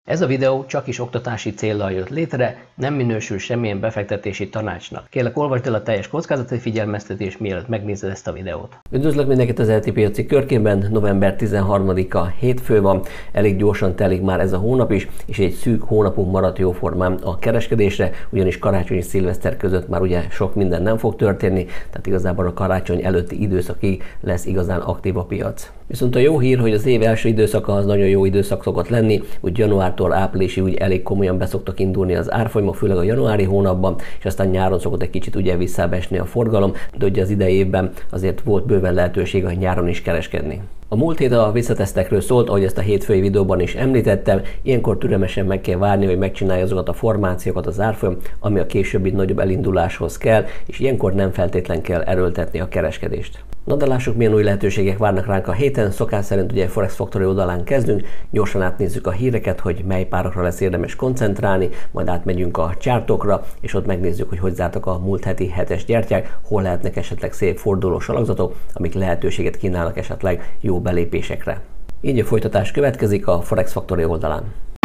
Ez a videó csak is oktatási céllal jött létre, nem minősül semmilyen befektetési tanácsnak. Kérlek, olvasd el a teljes kockázati figyelmeztetést, mielőtt megnézed ezt a videót. Üdvözlök mindenkit az ELTE piaci körkében, november 13-a hétfő van, elég gyorsan telik már ez a hónap is, és egy szűk hónapunk maradt jóformán a kereskedésre, ugyanis karácsony és szilveszter között már ugye sok minden nem fog történni, tehát igazából a karácsony előtti időszakig lesz igazán aktív a piac. Viszont a jó hír, hogy az év első időszaka az nagyon jó időszak szokott lenni, úgy januártól áprilisig úgy elég komolyan beszoktak indulni az árfolyamok, főleg a januári hónapban, és aztán nyáron szokott egy kicsit ugye visszábesni a forgalom, de ugye az idei évben azért volt bőven lehetőség a nyáron is kereskedni. A múlt hét a visszatesztekről szólt, ahogy ezt a hétfői videóban is említettem, ilyenkor türelmesen meg kell várni, hogy megcsinálja azokat a formációkat az árfolyam, ami a későbbi nagyobb elinduláshoz kell, és ilyenkor nem feltétlen kell erőltetni a kereskedést. Na de lássuk, milyen új lehetőségek várnak ránk a héten. Szokás szerint ugye Forex Factory oldalán kezdünk, gyorsan átnézzük a híreket, hogy mely párokra lesz érdemes koncentrálni, majd átmegyünk a chartokra, és ott megnézzük, hogy zártak a múlt heti hetes gyertyák, hol lehetnek esetleg szép fordulós alakzatok, amik lehetőséget kínálnak esetleg jó belépésekre. Így a folytatás következik a Forex Factory oldalán.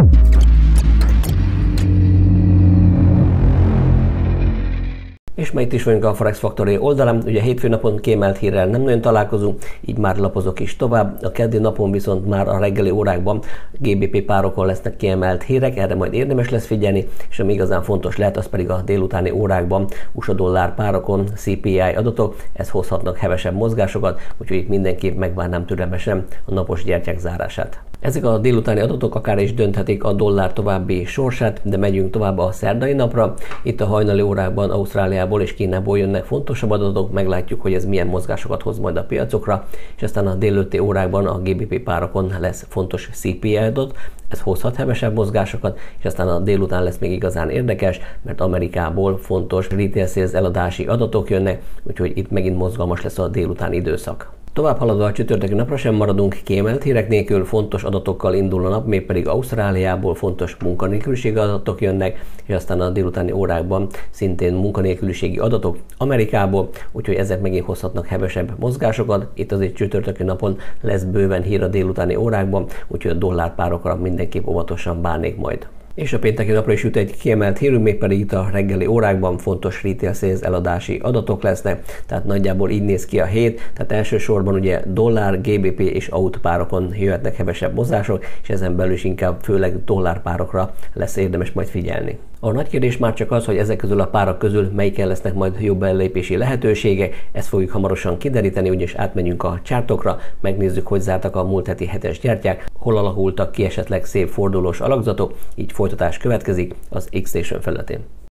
És ma itt is vagyunk a Forex Factory oldalán, ugye hétfő napon kiemelt hírrel nem nagyon találkozunk, így már lapozok is tovább. A keddi napon viszont már a reggeli órákban GBP párokon lesznek kiemelt hírek, erre majd érdemes lesz figyelni, és ami igazán fontos lehet, az pedig a délutáni órákban USA dollár párokon CPI adatok, ez hozhatnak hevesebb mozgásokat, úgyhogy itt mindenképp megvárnám türelmesen a napos gyertyák zárását. Ezek a délutáni adatok akár is dönthetik a dollár további sorsát, de megyünk tovább a szerdai napra. Itt a hajnali órákban Ausztráliából és Kínából jönnek fontosabb adatok, meglátjuk, hogy ez milyen mozgásokat hoz majd a piacokra, és aztán a délelőtti órákban a GBP párokon lesz fontos CPI adat, ez hozhat hevesebb mozgásokat, és aztán a délután lesz még igazán érdekes, mert Amerikából fontos retail sales eladási adatok jönnek, úgyhogy itt megint mozgalmas lesz a délutáni időszak. Tovább haladva a csütörtöki napra sem maradunk kiemelt hírek nélkül, fontos adatokkal indul a nap, mégpedig Ausztráliából fontos munkanélküliségi adatok jönnek, és aztán a délutáni órákban szintén munkanélküliségi adatok Amerikából, úgyhogy ezek megint hozhatnak hevesebb mozgásokat. Itt azért csütörtöki napon lesz bőven hír a délutáni órákban, úgyhogy a dollárpárokra mindenképp óvatosan bárnék majd. És a pénteki napra is jut egy kiemelt hírünk, mégpedig itt a reggeli órákban fontos retail sales eladási adatok lesznek, tehát nagyjából így néz ki a hét, tehát elsősorban ugye dollár, GBP és AUD párokon jöhetnek hevesebb mozgások, és ezen belül is inkább főleg dollárpárokra lesz érdemes majd figyelni. A nagy kérdés már csak az, hogy ezek közül a párak közül melyiken lesznek majd jobb belépési lehetőségek, ezt fogjuk hamarosan kideríteni, ugyanis átmegyünk a chartokra, megnézzük, hogy zártak a múlt heti hetes gyertyák, hol alakultak ki esetleg szép fordulós alakzatok, így folytatás következik az X-Station felületén.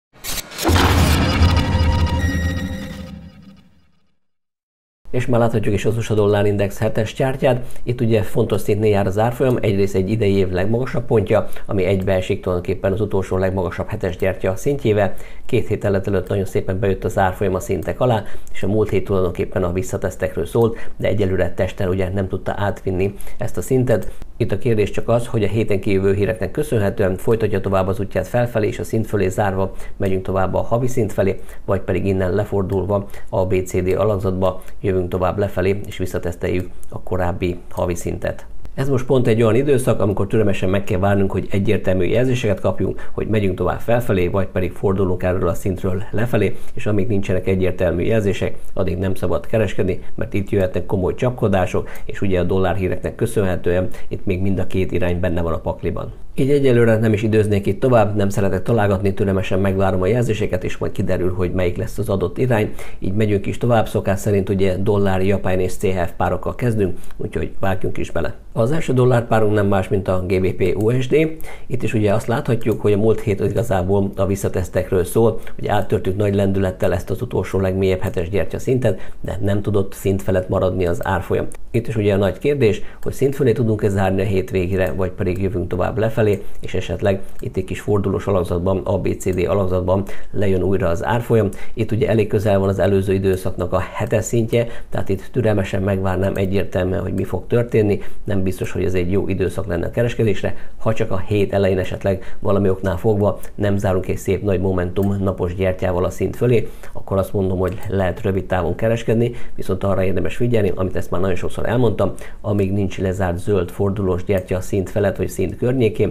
És már láthatjuk is az USA dollár index 7-es chartját. Itt ugye fontos szintnél jár az árfolyam, egyrészt egy idei év legmagasabb pontja, ami egybeesik tulajdonképpen az utolsó legmagasabb 7-es gyertya szintjével. 2 héttel ezelőtt nagyon szépen bejött az árfolyam a szintek alá, és a múlt hét tulajdonképpen a visszatesztekről szólt, de egyelőre testen ugye nem tudta átvinni ezt a szintet. Itt a kérdés csak az, hogy a héten kijövő híreknek köszönhetően folytatja tovább az útját felfelé, és a szint fölé zárva megyünk tovább a havi szint felé, vagy pedig innen lefordulva a BCD alakzatba jövünk tovább lefelé, és visszateszteljük a korábbi havi szintet. Ez most pont egy olyan időszak, amikor türelmesen meg kell várnunk, hogy egyértelmű jelzéseket kapjunk, hogy megyünk tovább felfelé, vagy pedig fordulunk erről a szintről lefelé, és amíg nincsenek egyértelmű jelzések, addig nem szabad kereskedni, mert itt jöhetnek komoly csapkodások, és ugye a dollár híreknek köszönhetően itt még mind a két irány benne van a pakliban. Így egyelőre nem is időznék itt tovább, nem szeretek találgatni, türelmesen megvárom a jelzéseket, és majd kiderül, hogy melyik lesz az adott irány. Így megyünk is tovább, szokás szerint ugye dollár, japán és CHF párokkal kezdünk, úgyhogy vágjunk is bele. Az első dollárpárunk nem más, mint a GBP USD. Itt is ugye azt láthatjuk, hogy a múlt hét igazából a visszatesztekről szól, hogy áttörtük nagy lendülettel ezt az utolsó legmélyebb hetes gyertya szintet, de nem tudott szint felett maradni az árfolyam. Itt is ugye a nagy kérdés, hogy szint fölé tudunk-e zárni a hétvégére, vagy pedig jövünk tovább lefelé, és esetleg itt egy kis fordulós alakzatban, ABCD alakzatban lejön újra az árfolyam. Itt ugye elég közel van az előző időszaknak a hetes szintje, tehát itt türelmesen megvárnám egyértelműen, hogy mi fog történni. Nem biztos, hogy ez egy jó időszak lenne a kereskedésre, ha csak a hét elején esetleg valami oknál fogva nem zárunk egy szép nagy momentum napos gyertyával a szint fölé, akkor azt mondom, hogy lehet rövid távon kereskedni, viszont arra érdemes figyelni, amit ezt már nagyon sokszor elmondtam, amíg nincs lezárt zöld fordulós gyertya a szint felett vagy szint környékén,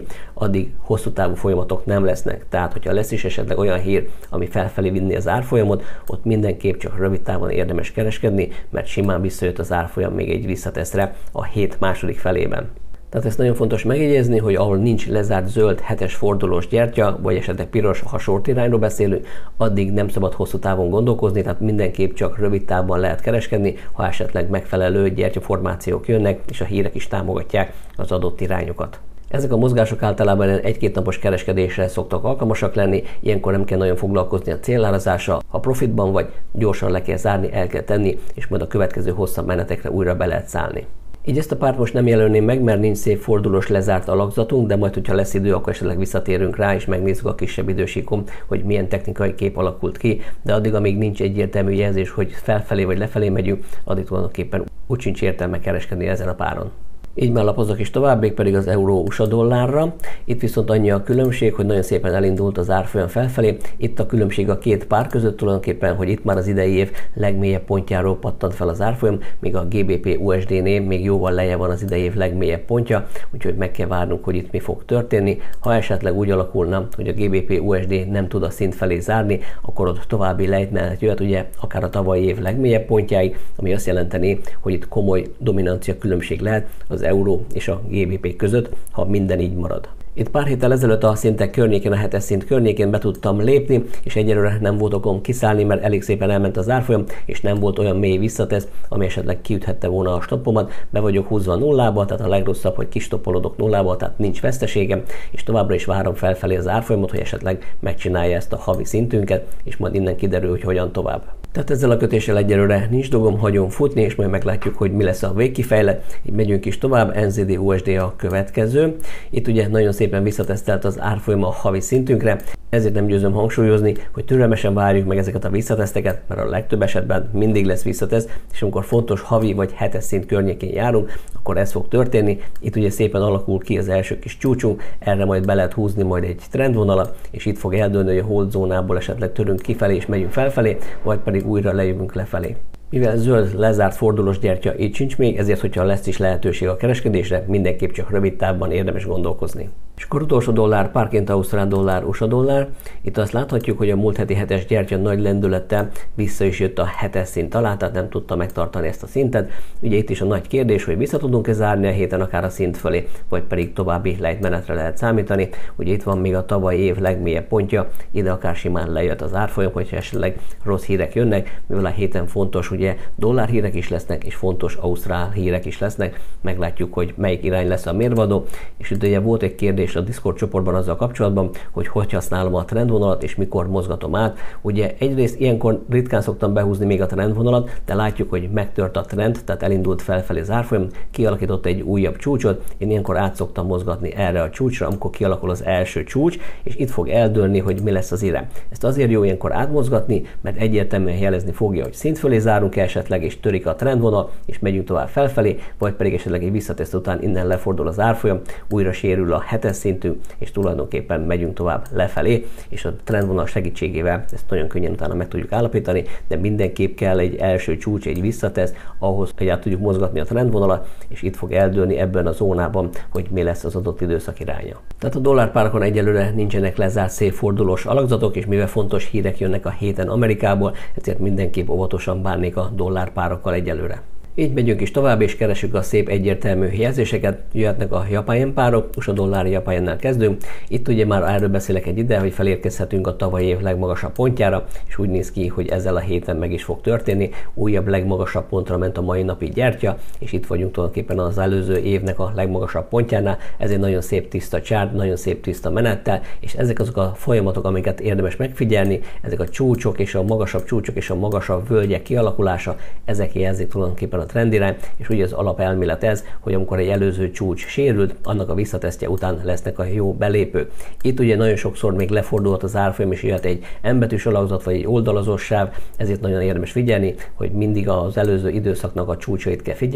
addig hosszú távú folyamatok nem lesznek. Tehát, hogyha lesz is esetleg olyan hír, ami felfelé vinni az árfolyamot, ott mindenképp csak rövid távon érdemes kereskedni, mert simán visszajött az árfolyam még egy visszateszre a hét második felében. Tehát ezt nagyon fontos megjegyezni, hogy ahol nincs lezárt zöld 7-es fordulós gyertya, vagy esetleg piros, ha short irányról beszélünk, addig nem szabad hosszú távon gondolkozni, tehát mindenképp csak rövid távban lehet kereskedni, ha esetleg megfelelő gyertyaformációk jönnek, és a hírek is támogatják az adott irányokat. Ezek a mozgások általában egy-két napos kereskedésre szoktak alkalmasak lenni, ilyenkor nem kell nagyon foglalkozni a célárazással, ha profitban vagy, gyorsan le kell zárni, el kell tenni, és majd a következő hosszabb menetekre újra be lehet szállni. Így ezt a párt most nem jelölném meg, mert nincs szép fordulós lezárt alakzatunk, de majd, hogyha lesz idő, akkor esetleg visszatérünk rá, és megnézzük a kisebb idősíkon, hogy milyen technikai kép alakult ki, de addig, amíg nincs egyértelmű jelzés, hogy felfelé vagy lefelé megyünk, addig tulajdonképpen úgy sincs értelme kereskedni ezen a páron. Így már lapozok is tovább, mégpedig az euró-USA dollárra. Itt viszont annyi a különbség, hogy nagyon szépen elindult az árfolyam felfelé. Itt a különbség a két pár között tulajdonképpen, hogy itt már az idei év legmélyebb pontjáról pattant fel az árfolyam, míg a GBP-USD-nél még jóval lejjebb van az idei év legmélyebb pontja, úgyhogy meg kell várnunk, hogy itt mi fog történni. Ha esetleg úgy alakulna, hogy a GBP-USD nem tud a szint felé zárni, akkor ott további lejtmenet jöhet, ugye akár a tavalyi év legmélyebb pontjáig, ami azt jelenteni, hogy itt komoly dominancia különbség lehet az euró és a GBP között, ha minden így marad. Itt pár héttel ezelőtt a szintek környékén, a 7-es szint környékén be tudtam lépni, és egyelőre nem volt okom kiszállni, mert elég szépen elment az árfolyam, és nem volt olyan mély visszatesz, ami esetleg kiüthette volna a stoppomat. Be vagyok húzva nullába, tehát a legrosszabb, hogy kistoppolodok nullába, tehát nincs veszteségem, és továbbra is várom felfelé az árfolyamot, hogy esetleg megcsinálja ezt a havi szintünket, és majd innen kiderül, hogy hogyan tovább. Tehát ezzel a kötéssel egyelőre nincs dolgom, hagyom futni, és majd meglátjuk, hogy mi lesz a végkifejlet. Így megyünk is tovább, NZD-USD a következő. Itt ugye nagyon szépen visszatesztelt az árfolyam a havi szintünkre, ezért nem győzöm hangsúlyozni, hogy türelmesen várjuk meg ezeket a visszateszteket, mert a legtöbb esetben mindig lesz visszatesz, és amikor fontos havi vagy 7-es szint környékén járunk, akkor ez fog történni. Itt ugye szépen alakul ki az első kis csúcsunk, erre majd be lehet húzni majd egy trendvonalat, és itt fog eldőlni, hogy a hold zónából esetleg törünk kifelé és megyünk felfelé, vagy pedig újra lejövünk lefelé. Mivel zöld lezárt fordulós gyertya itt sincs még, ezért, hogyha lesz is lehetőség a kereskedésre, mindenképp csak rövid távban érdemes gondolkozni. És akkor utolsó dollár, párként ausztrál dollár, USA dollár. Itt azt láthatjuk, hogy a múlt heti 7-es gyertya nagy lendülettel vissza is jött a 7-es szint alá, tehát nem tudta megtartani ezt a szintet. Ugye itt is a nagy kérdés, hogy vissza tudunk-e zárni a héten akár a szint fölé, vagy pedig további lejtmenetre lehet számítani. Ugye itt van még a tavalyi év legmélyebb pontja, ide akár simán lejött az árfolyam, hogyha esetleg rossz hírek jönnek, mivel a héten fontos, ugye dollár hírek is lesznek, és fontos ausztrál hírek is lesznek. Meglátjuk, hogy melyik irány lesz a mérvadó, és itt ugye volt egy kérdés a Discord csoportban azzal kapcsolatban, hogy használom a trendvonalat, és mikor mozgatom át. Ugye egyrészt ilyenkor ritkán szoktam behúzni még a trendvonalat, de látjuk, hogy megtört a trend, tehát elindult felfelé az árfolyam, kialakított egy újabb csúcsot, én ilyenkor át szoktam mozgatni erre a csúcsra, amikor kialakul az első csúcs, és itt fog eldőlni, hogy mi lesz az irány. Ezt azért jó ilyenkor átmozgatni, mert egyértelműen jelezni fogja, hogy szint fölé zárunk esetleg, és törik a trendvonal, és megyünk tovább felfelé, vagy pedig esetleg egy visszateszt után innen lefordul az árfolyam, újra sérül a 7-es szintű, és tulajdonképpen megyünk tovább lefelé, és a trendvonal segítségével ezt nagyon könnyen utána meg tudjuk állapítani, de mindenképp kell egy első csúcs, egy visszatesz ahhoz, hogy át tudjuk mozgatni a trendvonalat, és itt fog eldőlni ebben a zónában, hogy mi lesz az adott időszak iránya. Tehát a dollárpárakon egyelőre nincsenek lezárt szép fordulós alakzatok, és mivel fontos hírek jönnek a héten Amerikából, ezért mindenképp óvatosan bánnék a dollárpárakkal egyelőre. Így megyünk is tovább, és keresünk a szép egyértelmű jelzéseket. Jöhetnek a japán yen párok, USA dollár japán jennel kezdünk. Itt ugye már erről beszélek egy ide, hogy felérkezhetünk a tavalyi év legmagasabb pontjára, és úgy néz ki, hogy ezzel a héten meg is fog történni. Újabb legmagasabb pontra ment a mai napi gyertya, és itt vagyunk tulajdonképpen az előző évnek a legmagasabb pontjánál. Ez egy nagyon szép tiszta csárt, nagyon szép tiszta menettel, és ezek azok a folyamatok, amiket érdemes megfigyelni, ezek a csúcsok és a magasabb völgyek kialakulása, ezek jelzik tulajdonképpen a trendirány, és ugye az alapelmélet ez, hogy amikor egy előző csúcs sérült, annak a visszatesztje után lesznek a jó belépők. Itt ugye nagyon sokszor még lefordulhat az árfolyam, és jöhet egy M-betűs alakzat, vagy egy oldalazós sáv, ezért nagyon érdemes figyelni, hogy mindig az előző időszaknak a csúcsait kell figyelni,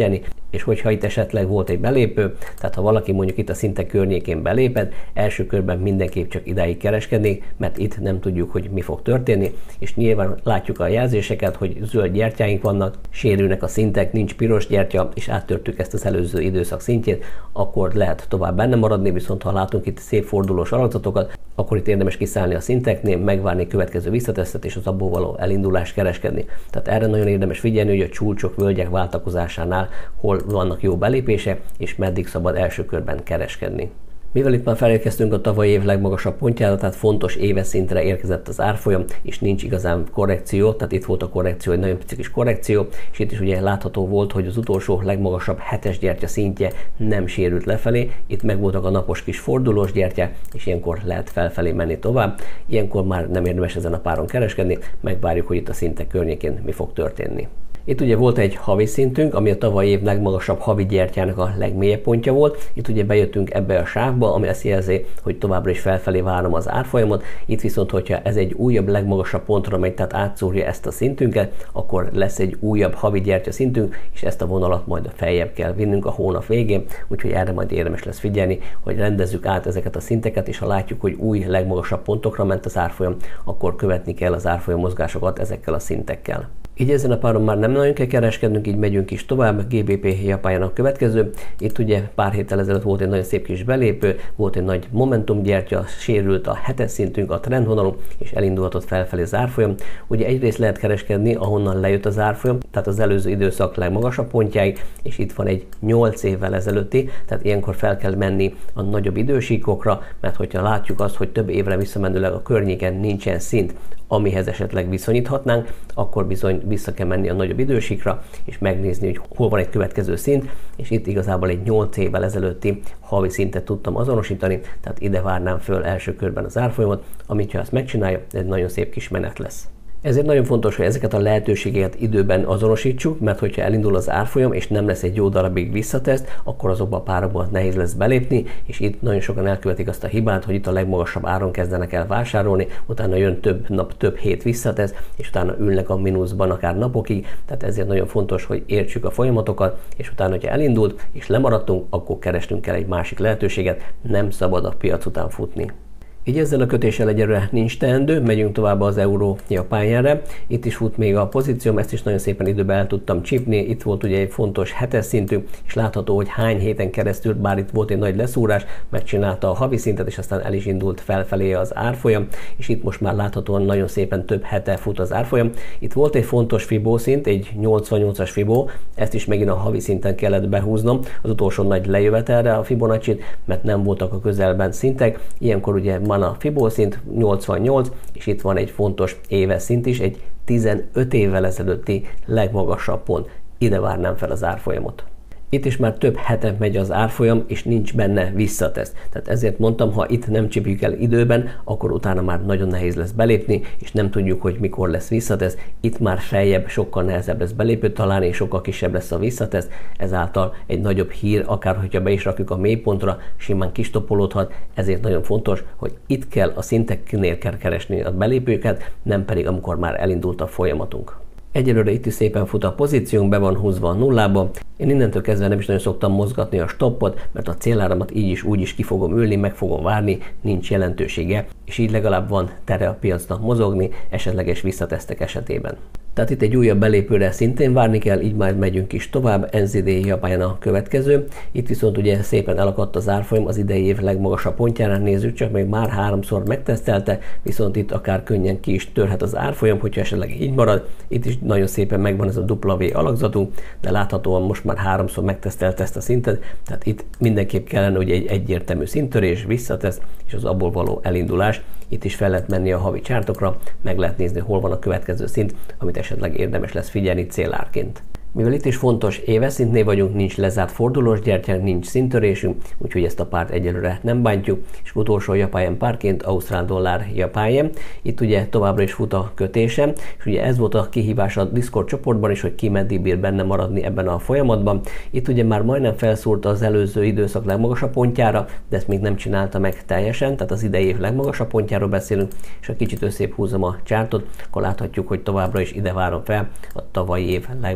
És hogyha itt esetleg volt egy belépő, tehát ha valaki mondjuk itt a szintek környékén belépett, első körben mindenképp csak idáig kereskedni, mert itt nem tudjuk, hogy mi fog történni, és nyilván látjuk a jelzéseket, hogy zöld gyertyáink vannak, sérülnek a szintek, nincs piros gyertya, és áttörtük ezt az előző időszak szintjét, akkor lehet tovább benne maradni, viszont ha látunk itt szép fordulós alakzatokat, akkor itt érdemes kiszállni a szinteknél, megvárni következő visszatesztet és az abból való elindulást kereskedni. Tehát erre nagyon érdemes figyelni, hogy a csúcsok, völgyek váltakozásánál hol vannak jó belépések, és meddig szabad első körben kereskedni. Mivel itt már felérkeztünk a tavalyi év legmagasabb pontjára, tehát fontos éves szintre érkezett az árfolyam, és nincs igazán korrekció, tehát itt volt a korrekció, egy nagyon pici kis korrekció, és itt is ugye látható volt, hogy az utolsó legmagasabb hetes gyertya szintje nem sérült lefelé, itt megvoltak a napos kis fordulós gyertyák, és ilyenkor lehet felfelé menni tovább. Ilyenkor már nem érdemes ezen a páron kereskedni, megvárjuk, hogy itt a szintek környékén mi fog történni. Itt ugye volt egy havi szintünk, ami a tavalyi év legmagasabb havi gyertyának a legmélyebb pontja volt. Itt ugye bejöttünk ebbe a sávba, ami azt jelzi, hogy továbbra is felfelé várom az árfolyamot. Itt viszont, hogyha ez egy újabb legmagasabb pontra megy, tehát átszúrja ezt a szintünket, akkor lesz egy újabb havi gyertya szintünk, és ezt a vonalat majd feljebb kell vinnünk a hónap végén, úgyhogy erre majd érdemes lesz figyelni, hogy rendezzük át ezeket a szinteket, és ha látjuk, hogy új legmagasabb pontokra ment az árfolyam, akkor követni kell az árfolyam mozgásokat ezekkel a szintekkel. Így ezen a páron már nem nagyon kell kereskednünk, így megyünk is tovább. GBP Japán a következő. Itt ugye pár héttel ezelőtt volt egy nagyon szép kis belépő, volt egy nagy momentum gyertya, sérült a hetes szintünk, a trendvonalunk, és elindulhatott felfelé az árfolyam. Ugye egyrészt lehet kereskedni, ahonnan lejött az árfolyam, tehát az előző időszak legmagasabb pontjáig, és itt van egy 8 évvel ezelőtti, tehát ilyenkor fel kell menni a nagyobb idősíkokra, mert hogyha látjuk azt, hogy több évre visszamenőleg a környéken nincsen szint, amihez esetleg viszonyíthatnánk, akkor bizony vissza kell menni a nagyobb idősíkra, és megnézni, hogy hol van egy következő szint, és itt igazából egy 8 évvel ezelőtti havi szintet tudtam azonosítani, tehát ide várnám föl első körben az árfolyamot, amit ha ezt megcsinálja, egy nagyon szép kis menet lesz. Ezért nagyon fontos, hogy ezeket a lehetőségeket időben azonosítsuk, mert hogyha elindul az árfolyam, és nem lesz egy jó darabig visszateszt, akkor azokba a párokba nehéz lesz belépni, és itt nagyon sokan elkövetik azt a hibát, hogy itt a legmagasabb áron kezdenek el vásárolni, utána jön több nap, több hét visszatesz, és utána ülnek a mínuszban akár napokig, tehát ezért nagyon fontos, hogy értsük a folyamatokat, és utána, hogyha elindult, és lemaradtunk, akkor keresnünk kell egy másik lehetőséget, nem szabad a piac után futni. Így ezzel a kötéssel egyelőre nincs teendő, megyünk tovább az euró japánjára. Itt is fut még a pozícióm, ezt is nagyon szépen időben el tudtam csípni. Itt volt ugye egy fontos hetes szintű, és látható, hogy hány héten keresztül, bár itt volt egy nagy leszúrás, megcsinálta a havi szintet, és aztán el is indult felfelé az árfolyam, és itt most már láthatóan nagyon szépen több hete fut az árfolyam. Itt volt egy fontos Fibó szint, egy 88-as Fibó, ezt is megint a havi szinten kellett behúznom, az utolsó nagy lejövetelre a Fibonacci-t, mert nem voltak a közelben szintek. Ilyenkor ugye a Fibó szint 88, és itt van egy fontos éves szint is, egy 15 évvel ezelőtti legmagasabb pont. Ide várnám fel az árfolyamot. Itt is már több hete megy az árfolyam, és nincs benne visszateszt. Tehát ezért mondtam, ha itt nem csípjük el időben, akkor utána már nagyon nehéz lesz belépni, és nem tudjuk, hogy mikor lesz visszateszt. Itt már feljebb sokkal nehezebb lesz belépőt találni, és sokkal kisebb lesz a visszateszt. Ezáltal egy nagyobb hír, akár hogyha be is rakjuk a mélypontra, simán kistopolódhat. Ezért nagyon fontos, hogy itt kell a szinteknél kell keresni a belépőket, nem pedig amikor már elindult a folyamatunk. Egyelőre itt is szépen fut a pozíciónk, be van húzva a nullába. Én innentől kezdve nem is nagyon szoktam mozgatni a stoppot, mert a céláramat így is úgy is ki fogom ülni, meg fogom várni, nincs jelentősége, és így legalább van tere a piacnak mozogni, esetleges visszatesztek esetében. Tehát itt egy újabb belépőre szintén várni kell, így már megyünk is tovább, NZD Japán a következő. Itt viszont ugye szépen elakadt az árfolyam az idei év legmagasabb pontjára, nézzük csak, még már 3-szor megtesztelte, viszont itt akár könnyen ki is törhet az árfolyam, hogyha esetleg így marad. Itt is nagyon szépen megvan ez a W alakzatú, de láthatóan most már 3-szor megtesztelte ezt a szintet, tehát itt mindenképp kellene hogy egy egyértelmű szintörés, visszatesz, és az abból való elindulás. Itt is fel lehet menni a havi csártokra, meg lehet nézni, hol van a következő szint, amit esetleg érdemes lesz figyelni célárként. Mivel itt is fontos éves szintnél vagyunk, nincs lezárt fordulós gyertyánk, nincs szintörésünk, úgyhogy ezt a párt egyelőre nem bántjuk, és utolsó japán párként ausztrál dollár japán. Itt ugye továbbra is fut a kötése, és ugye ez volt a kihívás a Discord csoportban is, hogy ki meddig bír benne maradni ebben a folyamatban. Itt ugye már majdnem felszúrta az előző időszak legmagasabb pontjára, de ezt még nem csinálta meg teljesen, tehát az idei év legmagasabb pontjáról beszélünk, és ha kicsit összébb húzom a csártot, akkor láthatjuk, hogy továbbra is ide várom fel a tavalyi év legmagasabb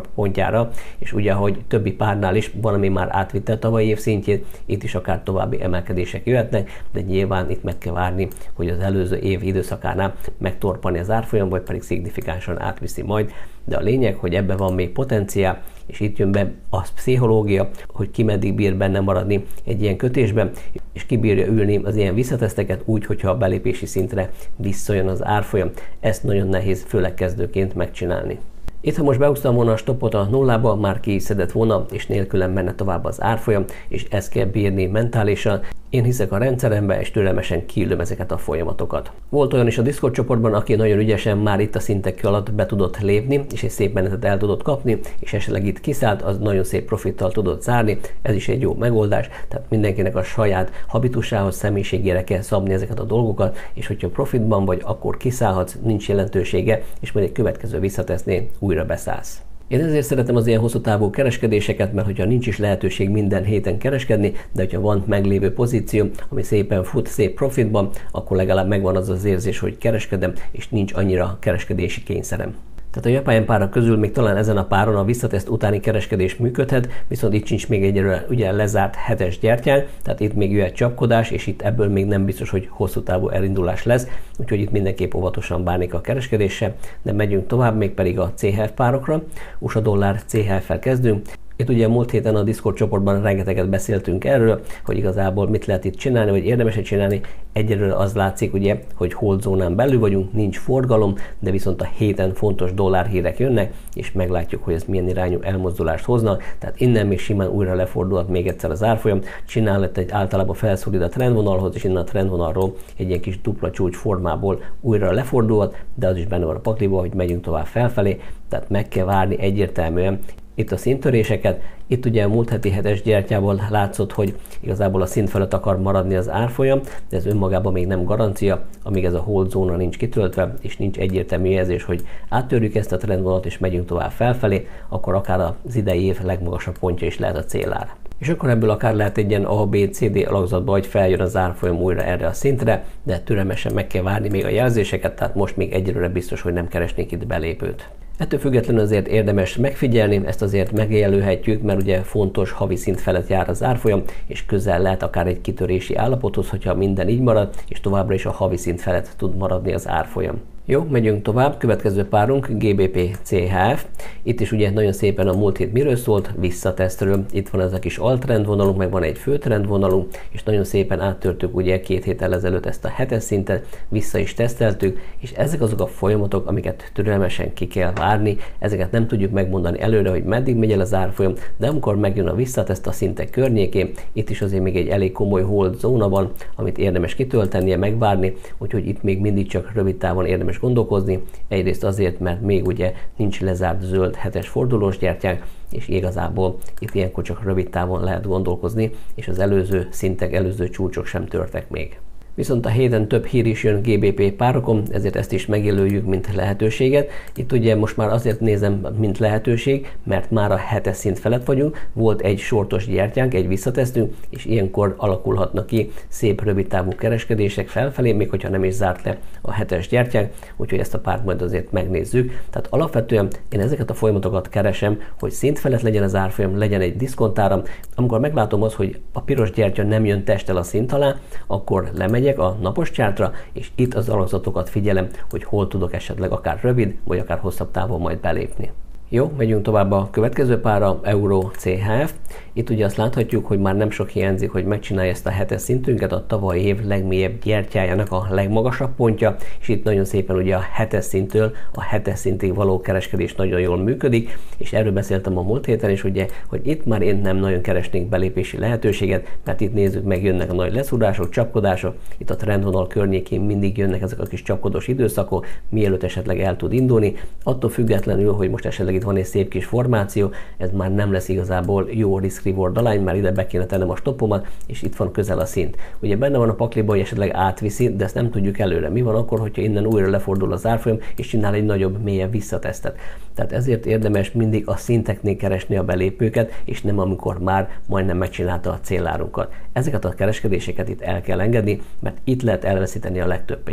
legmagasabb pontjára, és ugye, ahogy többi párnál is van, ami már átvitte a tavalyi év szintjét, itt is akár további emelkedések jöhetnek, de nyilván itt meg kell várni, hogy az előző év időszakánál megtorpani az árfolyam, vagy pedig szignifikánsan átviszi majd, de a lényeg, hogy ebben van még potenciál, és itt jön be a pszichológia, hogy ki meddig bír benne maradni egy ilyen kötésben, és ki bírja ülni az ilyen visszateszteket úgy, hogyha a belépési szintre visszajön az árfolyam. Ezt nagyon nehéz, főleg kezdőként megcsinálni. Itt, ha most behúztam volna a stoppot a nullába, már ki is szedett volna, és nélkülem menne tovább az árfolyam, és ezt kell bírni mentálisan. Én hiszek a rendszerembe, és türelmesen kiülöm ezeket a folyamatokat. Volt olyan is a Discord csoportban, aki nagyon ügyesen már itt a szintek alatt be tudott lépni, és egy szép menetet el tudott kapni, és esetleg itt kiszállt, az nagyon szép profittal tudott zárni. Ez is egy jó megoldás, tehát mindenkinek a saját habitusához, személyiségére kell szabni ezeket a dolgokat, és hogyha profitban vagy, akkor kiszállhatsz, nincs jelentősége, és majd egy következő visszatesznél újra beszállsz. Én ezért szeretem az ilyen hosszú távú kereskedéseket, mert hogyha nincs is lehetőség minden héten kereskedni, de hogyha van meglévő pozíció, ami szépen fut, szép profitban, akkor legalább megvan az az érzés, hogy kereskedem, és nincs annyira kereskedési kényszerem. Tehát a japán párak közül még talán ezen a páron a visszateszt utáni kereskedés működhet, viszont itt sincs még egyelőre ugye lezárt hetes gyertyánk, tehát itt még jöhet csapkodás, és itt ebből még nem biztos, hogy hosszú távú elindulás lesz, úgyhogy itt mindenképp óvatosan bánik a kereskedéssel, de megyünk tovább, még pedig a CHF párokra. USA dollár CHF-fel kezdünk. Itt ugye múlt héten a Discord csoportban rengeteget beszéltünk erről, hogy igazából mit lehet itt csinálni, vagy érdemes csinálni. Egyelőre az látszik, ugye, hogy hold zónán belül vagyunk, nincs forgalom, de viszont a héten fontos dollárhírek jönnek, és meglátjuk, hogy ez milyen irányú elmozdulást hoznak. Tehát innen még simán újra lefordulhat még egyszer az árfolyam, csinálhat egy általában felszólít a trendvonalhoz, és innen a trendvonalról egy ilyen kis dupla csúcs formából újra lefordulhat, de az is benne van a pakliba, hogy megyünk tovább felfelé, tehát meg kell várni egyértelműen itt a szintöréseket. Itt ugye a múlt heti hetes gyertyából látszott, hogy igazából a szint felett akar maradni az árfolyam, de ez önmagában még nem garancia, amíg ez a hold zóna nincs kitöltve, és nincs egyértelmű jelzés, hogy áttörjük ezt a trendvonalat és megyünk tovább felfelé, akkor akár az idei év legmagasabb pontja is lehet a célár. És akkor ebből akár lehet egy ilyen A, B, C, D alakzatba, hogy feljön az árfolyam újra erre a szintre, de türelmesen meg kell várni még a jelzéseket, tehát most még egyelőre biztos, hogy nem keresnék itt belépőt. Ettől függetlenül azért érdemes megfigyelni, ezt azért megjelölhetjük, mert ugye fontos havi szint felett jár az árfolyam, és közel lehet akár egy kitörési állapothoz, hogyha minden így marad, és továbbra is a havi szint felett tud maradni az árfolyam. Jó, megyünk tovább, következő párunk GBP CHF. Itt is ugye nagyon szépen a múlt hét miről szólt, visszatesztről. Itt van ez a kis altrendvonalunk, meg van egy főtrendvonalunk, és nagyon szépen áttörtük ugye 2 héttel ezelőtt ezt a hetes szintet, vissza is teszteltük, és ezek azok a folyamatok, amiket türelmesen ki kell várni, ezeket nem tudjuk megmondani előre, hogy meddig megy el az árfolyam, de amikor megjön a visszateszt a szintek környékén, itt is azért még egy elég komoly hold zóna van, amit érdemes kitöltenie, megvárni, úgyhogy itt még mindig csak rövid távon érdemes gondolkozni, egyrészt azért, mert még ugye nincs lezárt zöld hetes fordulós gyertyánk, és igazából itt ilyenkor csak rövid távon lehet gondolkozni, és az előző szintek, előző csúcsok sem törtek még. Viszont a héten több hír is jön GBP párokon, ezért ezt is megjelöljük, mint lehetőséget. Itt ugye most már azért nézem, mint lehetőség, mert már a hetes szint felett vagyunk, volt egy sortos gyertyánk, egy visszatesztünk, és ilyenkor alakulhatnak ki szép rövid távú kereskedések felfelé, még hogyha nem is zárt le a hetes gyertyánk, úgyhogy ezt a párt majd azért megnézzük. Tehát alapvetően én ezeket a folyamatokat keresem, hogy szint felett legyen az árfolyam, legyen egy diszkontáram. Amikor meglátom azt, hogy a piros gyertya nem jön testtel a szint alá, akkor lemegyek a napos csártra, és itt az alakzatokat figyelem, hogy hol tudok esetleg akár rövid, vagy akár hosszabb távon majd belépni. Jó, megyünk tovább a következő pára, Euró CHF. Itt ugye azt láthatjuk, hogy már nem sok hiányzik, hogy megcsinálja ezt a hetes szintünket, a tavalyi év legmélyebb gyertyájának a legmagasabb pontja, és itt nagyon szépen ugye a hetes szinttől a hetes szintig való kereskedés nagyon jól működik, és erről beszéltem a múlt héten is, ugye, hogy itt már én nem nagyon keresnék belépési lehetőséget, mert itt nézzük meg, jönnek a nagy leszúrások, csapkodások, itt a trendvonal környékén mindig jönnek ezek a kis csapkodós időszakok, mielőtt esetleg el tud indulni, attól függetlenül, hogy most esetleg itt van egy szép kis formáció, ez már nem lesz igazából jó risk-reward alány, már ide be kéne tennem a stoppomat, és itt van közel a szint. Ugye benne van a pakliban, hogy esetleg átviszi, de ezt nem tudjuk előre. Mi van akkor, hogyha innen újra lefordul az árfolyam, és csinál egy nagyobb, mélyebb visszatesztet. Tehát ezért érdemes mindig a szinteknél keresni a belépőket, és nem amikor már majdnem megcsinálta a célárunkat. Ezeket a kereskedéseket itt el kell engedni, mert itt lehet elveszíteni a legtöbb pénzt.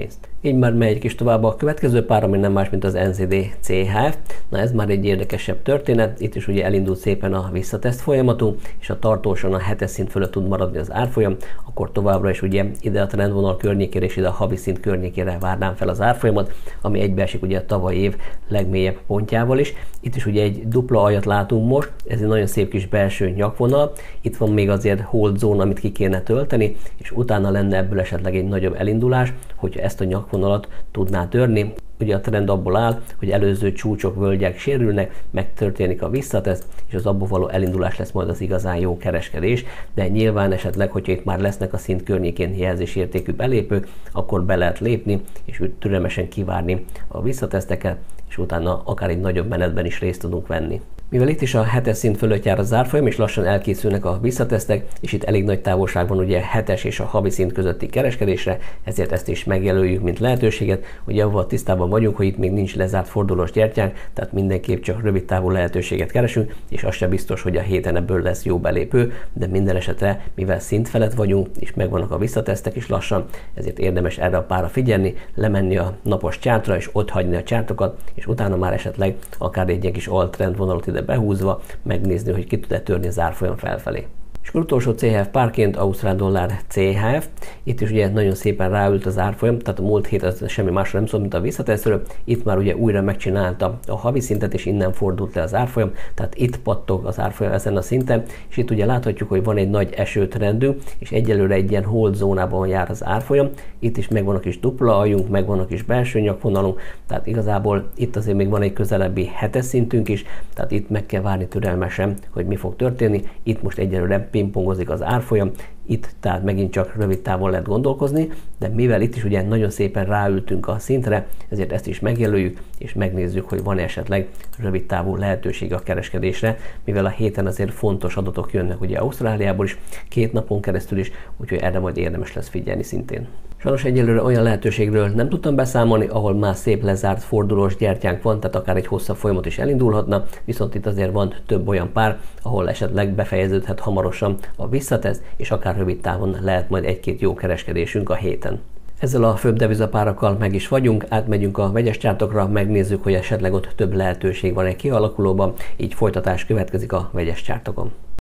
Így már megy kis tovább a következő pár, ami nem más, mint az NZD CHF. Na ez már egy érdekesebb történet. Itt is ugye elindult szépen a visszateszt folyamatunk, és a tartósan a hetes szint fölött tud maradni az árfolyam, akkor továbbra is ugye ide a trendvonal környékére és ide a havi szint környékére várnám fel az árfolyamat, ami egybeesik ugye a tavalyi év legmélyebb pontjával is. Itt is ugye egy dupla aljat látunk most, ez egy nagyon szép kis belső nyakvonal. Itt van még azért hold zone, amit ki kéne tölteni, és utána lenne ebből esetleg egy nagyobb elindulás, hogyha ezt a nyakvonalat tudná törni. Ugye a trend abból áll, hogy előző csúcsok, völgyek sérülnek, megtörténik a visszateszt, és az abból való elindulás lesz majd az igazán jó kereskedés, de nyilván esetleg, hogyha itt már lesznek a szint környékén jelzésértékű belépők, akkor be lehet lépni, és türelmesen kivárni a visszateszteket, és utána akár egy nagyobb menetben is részt tudunk venni. Mivel itt is a hetes szint fölött jár az árfolyam, és lassan elkészülnek a visszatesztek, és itt elég nagy távolság van ugye hetes és a havi szint közötti kereskedésre, ezért ezt is megjelöljük, mint lehetőséget. Ugye avval tisztában vagyunk, hogy itt még nincs lezárt fordulós gyertyánk, tehát mindenképp csak rövid távú lehetőséget keresünk, és az sem biztos, hogy a héten ebből lesz jó belépő, de minden esetre, mivel szint felett vagyunk, és megvannak a visszatesztek is lassan, ezért érdemes erre a pára figyelni, lemenni a napos csártra, és ott hagyni a csártokat, és utána már esetleg akár egy ilyen kis altrend vonalat ide behúzva, megnézni, hogy ki tud-e törni az árfolyam felfelé. És utolsó CHF párként ausztrál dollár CHF. Itt is ugye nagyon szépen ráült az árfolyam, tehát a múlt hét az semmi másra nem szólt, mint a visszatesztről. Itt már ugye újra megcsinálta a havi szintet, és innen fordult le az árfolyam, tehát itt pattog az árfolyam ezen a szinten, és itt ugye láthatjuk, hogy van egy nagy esőtrendünk, és egyelőre egy ilyen hold zónában jár az árfolyam. Itt is megvan a kis dupla aljunk, megvan a kis belső nyakvonalunk, tehát igazából itt azért még van egy közelebbi hetes szintünk is, tehát itt meg kell várni türelmesen, hogy mi fog történni. Itt most egyelőre pingpongozik az árfolyam, itt tehát megint csak rövid távon lehet gondolkozni, de mivel itt is ugye nagyon szépen ráültünk a szintre, ezért ezt is megjelöljük, és megnézzük, hogy van esetleg rövid távú lehetőség a kereskedésre, mivel a héten azért fontos adatok jönnek ugye Ausztráliából is, 2 napon keresztül is, úgyhogy erre majd érdemes lesz figyelni szintén. Sajnos egyelőre olyan lehetőségről nem tudtam beszámolni, ahol már szép lezárt fordulós gyertyánk van, tehát akár egy hosszabb folyamat is elindulhatna, viszont itt azért van több olyan pár, ahol esetleg befejeződhet hamarosan a visszateszt, és akár rövid távon lehet majd egy-két jó kereskedésünk a héten. Ezzel a főbb devizapárakkal meg is vagyunk, átmegyünk a vegyes csártokra, megnézzük, hogy esetleg ott több lehetőség van egy kialakulóban, így folytatás következik a vegyes csártokon.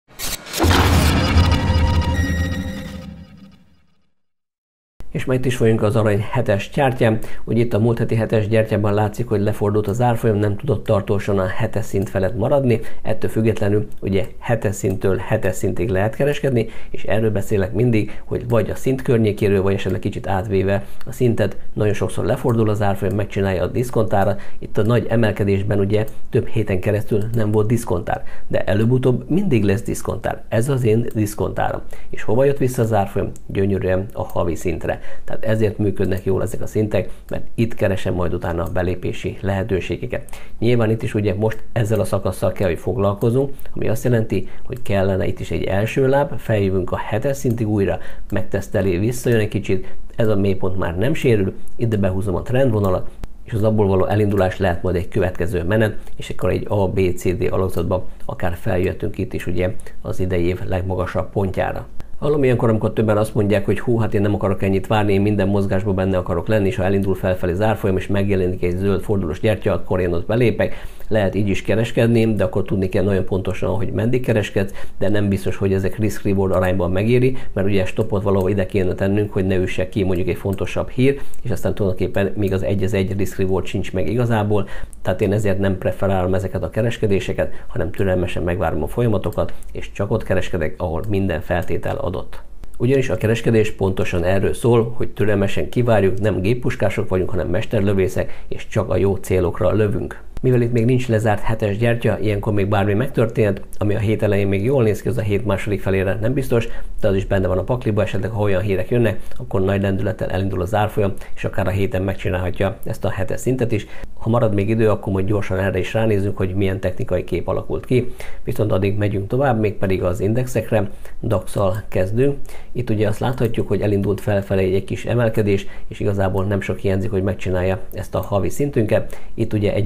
És majd itt is vagyunk az arany 7-es gyertyán. Ugye itt a múlt heti 7-es gyertyában látszik, hogy lefordult az árfolyam, nem tudott tartósan a 7-es szint felett maradni. Ettől függetlenül ugye 7-es szinttől 7-es szintig lehet kereskedni, és erről beszélek mindig, hogy vagy a szint környékéről, vagy esetleg kicsit átvéve a szintet, nagyon sokszor lefordul az árfolyam, megcsinálja a diszkontára. Itt a nagy emelkedésben ugye több héten keresztül nem volt diszkontár, de előbb-utóbb mindig lesz diszkontár. Ez az én diszkontárom. És hova jött vissza az árfolyam? Gyönyörűen a havi szintre. Tehát ezért működnek jól ezek a szintek, mert itt keresem majd utána a belépési lehetőségeket. Nyilván itt is ugye most ezzel a szakasszal kell, hogy foglalkozunk, ami azt jelenti, hogy kellene itt is egy első láb, feljövünk a 7-es szintig újra, megteszteli, visszajön egy kicsit, ez a mélypont már nem sérül, ide behúzom a trendvonalat, és az abból való elindulás lehet majd egy következő menet, és akkor egy A, B, C, D alakzatban akár feljöttünk itt is ugye az idei év legmagasabb pontjára. Hallom ilyenkor, amikor többen azt mondják, hogy hú, hát én nem akarok ennyit várni, én minden mozgásban benne akarok lenni, és ha elindul felfelé az árfolyam, és megjelenik egy zöld fordulós gyertya, akkor én ott belépek. Lehet így is kereskedni, de akkor tudni kell nagyon pontosan, hogy meddig kereskedsz, de nem biztos, hogy ezek risk-reward arányban megéri, mert ugye stopot valahol ide kéne tennünk, hogy ne üsse ki mondjuk egy fontosabb hír, és aztán tulajdonképpen még az 1-1 risk-reward sincs meg igazából, tehát én ezért nem preferálom ezeket a kereskedéseket, hanem türelmesen megvárom a folyamatokat, és csak ott kereskedek, ahol minden feltétel adott. Ugyanis a kereskedés pontosan erről szól, hogy türelmesen kivárjuk, nem géppuskások vagyunk, hanem mesterlövészek, és csak a jó célokra lövünk. Mivel itt még nincs lezárt 7-es gyertya, ilyenkor még bármi megtörténhet, ami a hét elején még jól néz ki, az a hét második felére nem biztos, de az is benne van a pakliba, esetleg ha olyan hírek jönnek, akkor nagy lendülettel elindul az árfolyam, és akár a héten megcsinálhatja ezt a 7-es szintet is. Ha marad még idő, akkor majd gyorsan erre is ránézzünk, hogy milyen technikai kép alakult ki. Viszont addig megyünk tovább, mégpedig az indexekre, DAX-szal kezdünk. Itt ugye azt láthatjuk, hogy elindult felfelé egy kis emelkedés, és igazából nem sok hiányzik, hogy megcsinálja ezt a havi szintünket. Itt ugye egyelőre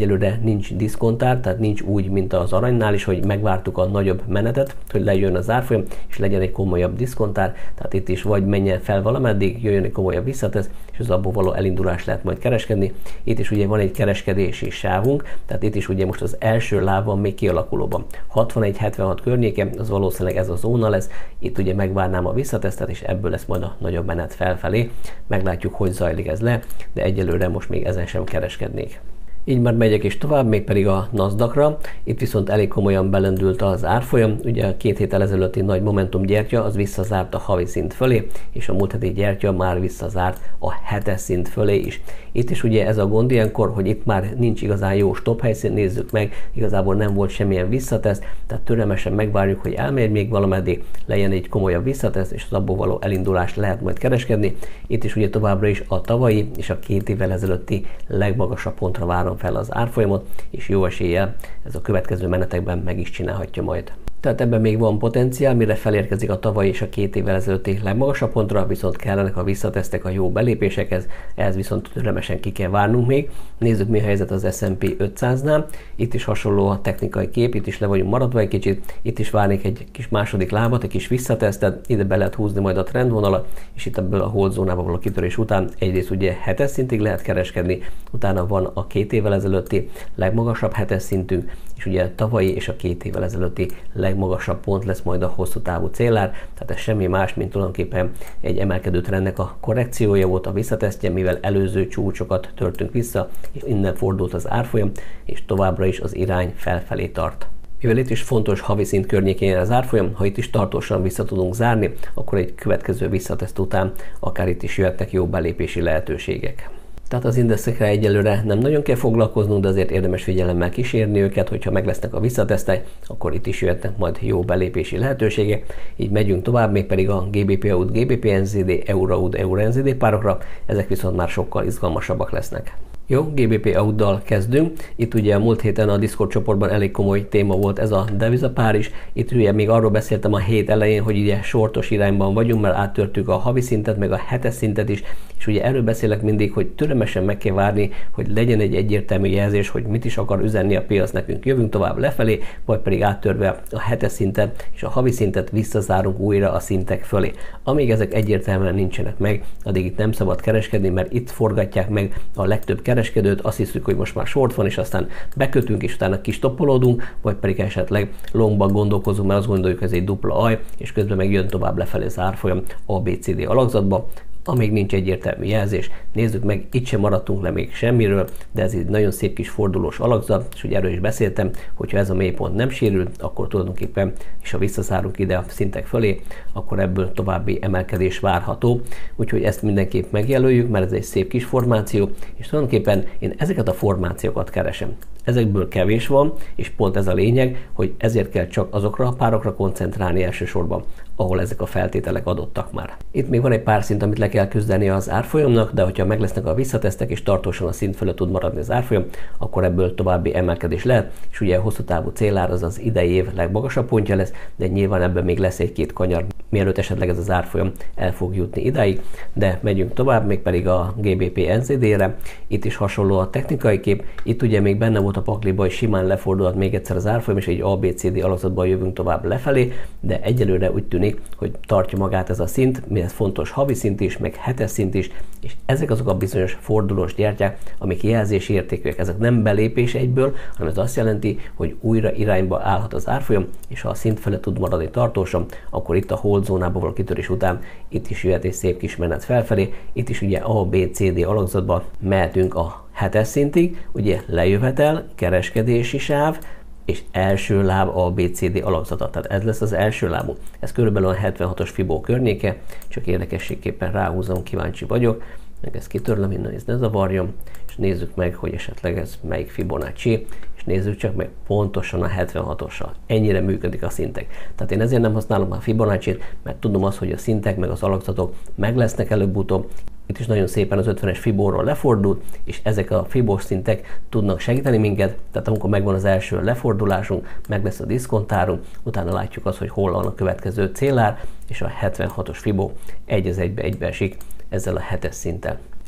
nincs diszkontár, tehát nincs úgy, mint az aranynál is, hogy megvártuk a nagyobb menetet, hogy lejön az árfolyam, és legyen egy komolyabb diszkontár, tehát itt is vagy menjen fel valameddig, jöjjön egy komolyabb visszatesz, és az abból való elindulás lehet majd kereskedni. Itt is ugye van egy kereskedési sávunk, tehát itt is ugye most az első láb van még kialakulóban. 61-76 környéke, az valószínűleg ez a zóna lesz, itt ugye megvárnám a visszatesztet, és ebből lesz majd a nagyobb menet felfelé. Meglátjuk, hogy zajlik ez le, de egyelőre most még ezen sem kereskednék. Így már megyek is tovább, mégpedig a Nasdaqra. Itt viszont elég komolyan belendült az árfolyam. Ugye a 2 héttel ezelőtti nagy Momentum gyertya az visszazárt a havi szint fölé, és a múlt heti gyertya már visszazárt a hetes szint fölé is. Itt is ugye ez a gond ilyenkor, hogy itt már nincs igazán jó stop helyszín, nézzük meg, igazából nem volt semmilyen visszateszt, tehát türelmesen megvárjuk, hogy elmegy még valameddig, legyen egy komolyabb visszateszt, és az abból való elindulást lehet majd kereskedni. Itt is ugye továbbra is a tavalyi és a 2 évvel ezelőtti legmagasabb pontra várom fel az árfolyamot, és jó eséllyel ez a következő menetekben meg is csinálhatja majd. Tehát ebben még van potenciál, mire felérkezik a tavaly és a 2 évvel ezelőtti legmagasabb pontra, viszont kellenek a visszatesztek a jó belépésekhez, ehhez viszont türelmesen ki kell várnunk még. Nézzük, mi a helyzet az S&P 500-nál. Itt is hasonló a technikai kép, itt is le vagyunk maradva egy kicsit, itt is várnék egy kis második lábat, egy kis visszatesztet, ide be lehet húzni majd a trendvonalat, és itt ebből a hold zónába való kitörés után egyrészt ugye hetes szintig lehet kereskedni, utána van a 2 évvel ezelőtti legmagasabb hetes szintünk, és ugye a tavalyi és a 2 évvel ezelőtti legmagasabb pont lesz majd a hosszú távú célár, tehát ez semmi más, mint tulajdonképpen egy emelkedő trendnek a korrekciója volt, a visszatesztje, mivel előző csúcsokat törtünk vissza, és innen fordult az árfolyam, és továbbra is az irány felfelé tart. Mivel itt is fontos havi szint környékén az árfolyam, ha itt is tartósan vissza tudunk zárni, akkor egy következő visszateszt után akár itt is jöhetnek jó belépési lehetőségek. Tehát az indexekre egyelőre nem nagyon kell foglalkoznunk, de azért érdemes figyelemmel kísérni őket, hogyha meg lesznek a visszatesztek, akkor itt is jöhetnek majd jó belépési lehetőségek. Így megyünk tovább, mégpedig a GBP AUD, GBP NZD, Euro AUD, Euro NZD párokra, ezek viszont már sokkal izgalmasabbak lesznek. Jó, GBP AUD-dal kezdünk. Itt ugye a múlt héten a Discord csoportban elég komoly téma volt ez a devizapár is. Itt ugye még arról beszéltem a hét elején, hogy ugye sortos irányban vagyunk, mert áttörtük a havi szintet, meg a hetes szintet is, és ugye erről beszélek mindig, hogy türelmesen meg kell várni, hogy legyen egy egyértelmű jelzés, hogy mit is akar üzenni a piac nekünk. Jövünk tovább lefelé, vagy pedig áttörve a hetes szintet és a havi szintet visszazárunk újra a szintek fölé. Amíg ezek egyértelműen nincsenek meg, addig itt nem szabad kereskedni, mert itt forgatják meg a legtöbb kereskedőt, azt hiszük, hogy most már short van, és aztán bekötünk, és utána kistoppolódunk, vagy pedig esetleg longban gondolkozunk, mert azt gondoljuk, hogy ez egy dupla aj, és közben meg jön tovább lefelé az árfolyam ABCD alakzatba. Amíg nincs egyértelmű jelzés, nézzük meg, itt sem maradtunk le még semmiről, de ez egy nagyon szép kis fordulós alakzat, és ugye erről is beszéltem, hogyha ez a mélypont nem sérül, akkor tulajdonképpen, és ha visszaszárunk ide a szintek fölé, akkor ebből további emelkedés várható, úgyhogy ezt mindenképp megjelöljük, mert ez egy szép kis formáció, és tulajdonképpen én ezeket a formációkat keresem. Ezekből kevés van, és pont ez a lényeg, hogy ezért kell csak azokra a párokra koncentrálni elsősorban, ahol ezek a feltételek adottak már. Itt még van egy pár szint, amit le kell küzdeni az árfolyamnak, de hogyha meg lesznek a visszatesztek és tartósan a szint fölött tud maradni az árfolyam, akkor ebből további emelkedés lehet, és ugye a hosszú távú célár az az idei év legmagasabb pontja lesz, de nyilván ebben még lesz egy-két kanyar, mielőtt esetleg ez az árfolyam el fog jutni idáig, de megyünk tovább, mégpedig a GBP NZD-re. Itt is hasonló a technikai kép, itt ugye még benne volt a pakliba, hogy simán lefordulhat még egyszer az árfolyam, és egy ABCD alakzatban jövünk tovább lefelé, de egyelőre úgy tűnik, hogy tartja magát ez a szint, mihez fontos havi szint is, meg hetes szint is, és ezek azok a bizonyos fordulós gyertyák, amik jelzési értékűek, ezek nem belépés egyből, hanem ez azt jelenti, hogy újra irányba állhat az árfolyam, és ha a szint felett tud maradni tartósan, akkor itt a hold zónába való kitörés után itt is jöhet egy szép kis menet felfelé, itt is ugye ABCD alakzatban mehetünk a hetes szintig, ugye lejövetel, kereskedési sáv, és első láb ABCD alakzata, tehát ez lesz az első lábú. Ez körülbelül a 76-os Fibó környéke, csak érdekességképpen ráhúzom, kíváncsi vagyok, meg ezt kitörlöm innen, ez ne zavarjon, és nézzük meg, hogy esetleg ez melyik Fibonacci, és nézzük csak meg pontosan a 76-ossal. Ennyire működik a szintek. Tehát én ezért nem használom a Fibonacci-t, mert tudom azt, hogy a szintek meg az alakzatok meg lesznek előbb-utóbb. Itt is nagyon szépen az 50-es Fibóról lefordult, és ezek a Fibós szintek tudnak segíteni minket, tehát amikor megvan az első lefordulásunk, meg lesz a diszkontárunk, utána látjuk azt, hogy hol van a következő célár, és a 76-os Fibó egy az egybe egybeesik ezzel a hetes szinttel.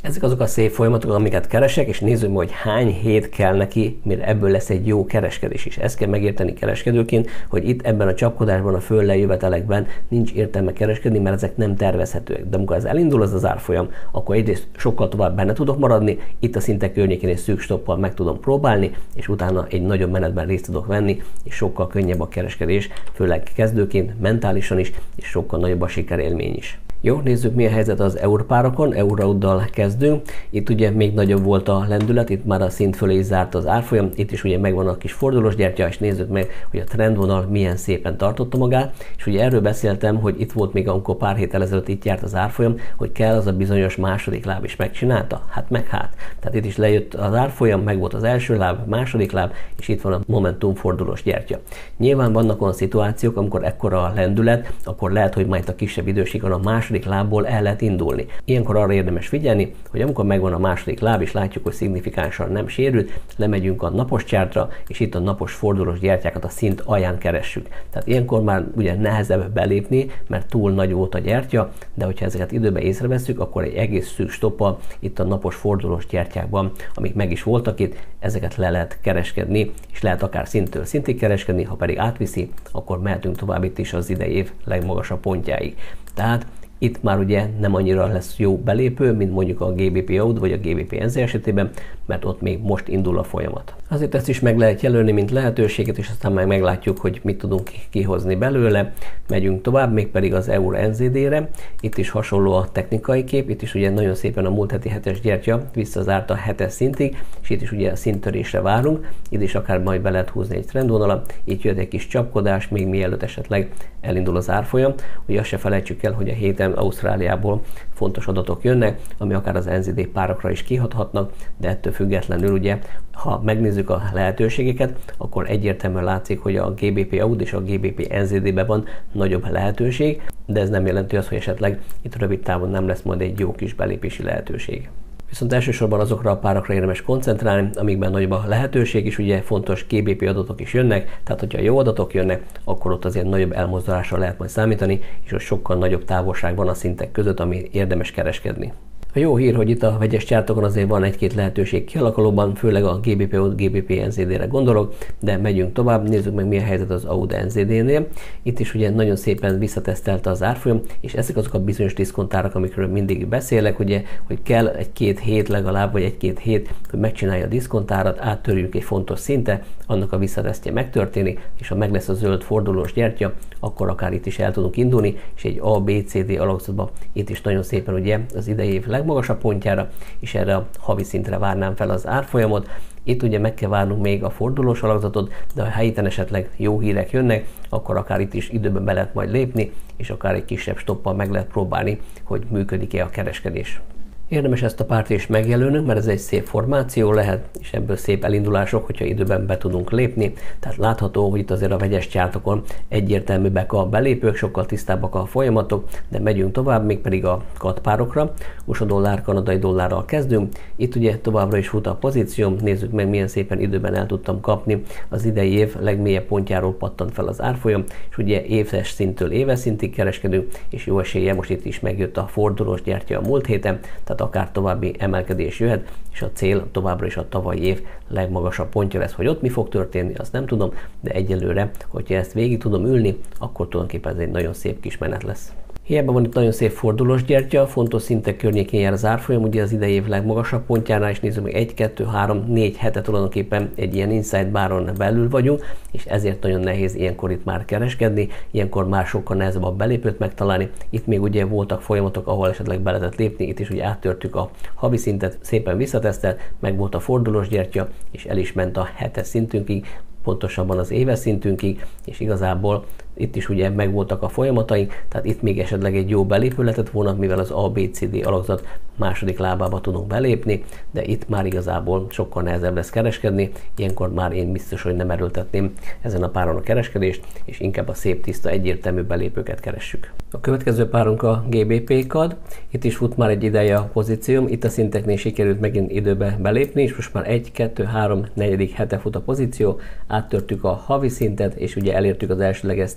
Ezek azok a szép folyamatok, amiket keresek, és nézzük meg, hogy hány hét kell neki, mire ebből lesz egy jó kereskedés is. Ezt kell megérteni kereskedőként, hogy itt ebben a csapkodásban, a föl-lejövetelekben nincs értelme kereskedni, mert ezek nem tervezhetőek. De amikor ez elindul az árfolyam, akkor egyrészt sokkal tovább benne tudok maradni, itt a szintek környékén egy szűk stoppal meg tudom próbálni, és utána egy nagyobb menetben részt tudok venni, és sokkal könnyebb a kereskedés, főleg kezdőként, mentálisan is, és sokkal nagyobb a sikerélmény is. Jó, nézzük, milyen helyzet az eurpárokon. Euroddal kezdünk. Itt ugye még nagyobb volt a lendület, itt már a szint fölé is zárt az árfolyam, itt is ugye megvan a kis fordulós gyertya, és nézzük meg, hogy a trendvonal milyen szépen tartotta magát, és ugye erről beszéltem, hogy itt volt még, amikor pár héttel ezelőtt itt járt az árfolyam, hogy kell az a bizonyos második láb is megcsinálta. Tehát itt is lejött az árfolyam, meg volt az első láb, második láb, és itt van a momentum fordulós gyertya. Nyilván vannak olyan szituációk, amikor ekkora a lendület, akkor lehet, hogy majd a kisebb idősíkon a második lábból el lehet indulni. Ilyenkor arra érdemes figyelni, hogy amikor megvan a második láb, és látjuk, hogy szignifikánsan nem sérült, lemegyünk a napos csártra, és itt a napos fordulós gyertyákat a szint alján keressük. Tehát ilyenkor már ugye nehezebb belépni, mert túl nagy volt a gyertya, de hogyha ezeket időben észrevesszük, akkor egy egész szűk stoppal itt a napos fordulós gyertyákban, amik meg is voltak itt, ezeket le lehet kereskedni, és lehet akár szinttől szintig kereskedni, ha pedig átviszi, akkor mehetünk tovább itt is az idei év legmagasabb pontjáig. Tehát itt már ugye nem annyira lesz jó belépő, mint mondjuk a GBP AUD vagy a GBP NZ esetében, mert ott még most indul a folyamat. Azért ezt is meg lehet jelölni, mint lehetőséget, és aztán meg meglátjuk, hogy mit tudunk kihozni belőle. Megyünk tovább, mégpedig az EUR NZD-re. Itt is hasonló a technikai kép, itt is ugye nagyon szépen a múlt heti 7-es gyertya visszazárt a 7-es szintig, és itt is ugye a szinttörésre várunk. Itt is akár majd be lehet húzni egy trendvonalat, itt jött egy kis csapkodás, még mielőtt esetleg elindul az árfolyam. Ugye azt se felejtsük el, hogy a héten Ausztráliából fontos adatok jönnek, ami akár az NZD párokra is kihathatnak, de ettől függetlenül ugye, ha megnézzük a lehetőségeket, akkor egyértelműen látszik, hogy a GBP AUD és a GBP NZD-ben van nagyobb lehetőség, de ez nem jelenti azt, hogy esetleg itt rövid távon nem lesz majd egy jó kis belépési lehetőség. Viszont elsősorban azokra a párakra érdemes koncentrálni, amikben nagyobb a lehetőség is, ugye fontos GBP adatok is jönnek, tehát hogyha jó adatok jönnek, akkor ott azért nagyobb elmozdulásra lehet majd számítani, és ott sokkal nagyobb távolság van a szintek között, ami érdemes kereskedni. A jó hír, hogy itt a vegyes csártokon azért van egy-két lehetőség kialakulóban, főleg a GBP AUD, GBP NZD-re gondolok, de megyünk tovább, nézzük meg milyen helyzet az AUD NZD-nél. Itt is ugye nagyon szépen visszatesztelte az árfolyam, és ezek azok a bizonyos diszkontárak, amikről mindig beszélek, ugye, hogy kell egy-két hét legalább, vagy egy-két hét, hogy megcsinálja a diszkontárat, áttörjünk egy fontos szinte, annak a visszatesztje megtörténik, és ha meg lesz a zöld fordulós gyertya, akkor akár itt is el tudunk indulni, és egy ABCD alakzatban itt is nagyon szépen ugye az idei év legmagasabb pontjára, és erre a havi szintre várnám fel az árfolyamot. Itt ugye meg kell várnunk még a fordulós alakzatot, de ha héten esetleg jó hírek jönnek, akkor akár itt is időben be lehet majd lépni, és akár egy kisebb stoppal meg lehet próbálni, hogy működik-e a kereskedés. Érdemes ezt a párt is megjelölnünk, mert ez egy szép formáció lehet, és ebből szép elindulások, hogyha időben be tudunk lépni. Tehát látható, hogy itt azért a vegyes csártokon egyértelműbbek a belépők, sokkal tisztábbak a folyamatok, de megyünk tovább, mégpedig a katpárokra. USA dollár, kanadai dollárral kezdünk. Itt ugye továbbra is fut a pozícióm, nézzük meg, milyen szépen időben el tudtam kapni. Az idei év legmélyebb pontjáról pattant fel az árfolyam, és ugye éves szinttől éves szintig kereskedünk, és jó esélye most itt is megjött a fordulós gyertya a múlt héten, tehát akár további emelkedés jöhet, és a cél továbbra is a tavalyi év legmagasabb pontja lesz. Hogy ott mi fog történni, azt nem tudom, de egyelőre, hogyha ezt végig tudom ülni, akkor tulajdonképpen ez egy nagyon szép kis menet lesz. Hiába van itt nagyon szép fordulós gyertya, fontos szintek környékén jár az árfolyam, ugye az idei év legmagasabb pontjánál is nézzük meg 1, 2, 3, 4 hete tulajdonképpen egy ilyen inside baron belül vagyunk, és ezért nagyon nehéz ilyenkor itt már kereskedni, ilyenkor már sokkal nehezebb a belépőt megtalálni. Itt még ugye voltak folyamatok, ahol esetleg be lehetett lépni, itt is ugye áttörtük a havi szintet, szépen visszatesztelt, meg volt a fordulós gyertya, és el is ment a 7-es szintünkig, pontosabban az éves szintünkig, és igazából itt is ugye megvoltak a folyamataink, tehát itt még esetleg egy jó belépő lehetett volna, mivel az ABCD alakzat második lábába tudunk belépni, de itt már igazából sokkal nehezebb lesz kereskedni, ilyenkor már én biztos, hogy nem erőltetném ezen a páron a kereskedést, és inkább a szép, tiszta, egyértelmű belépőket keressük. A következő párunk a GBP CAD, itt is fut már egy ideje a pozícióm, itt a szinteknél sikerült megint időbe belépni, és most már 1, 2, 3, 4. hete fut a pozíció, áttörtük a havi szintet, és ugye elértük az elsőleges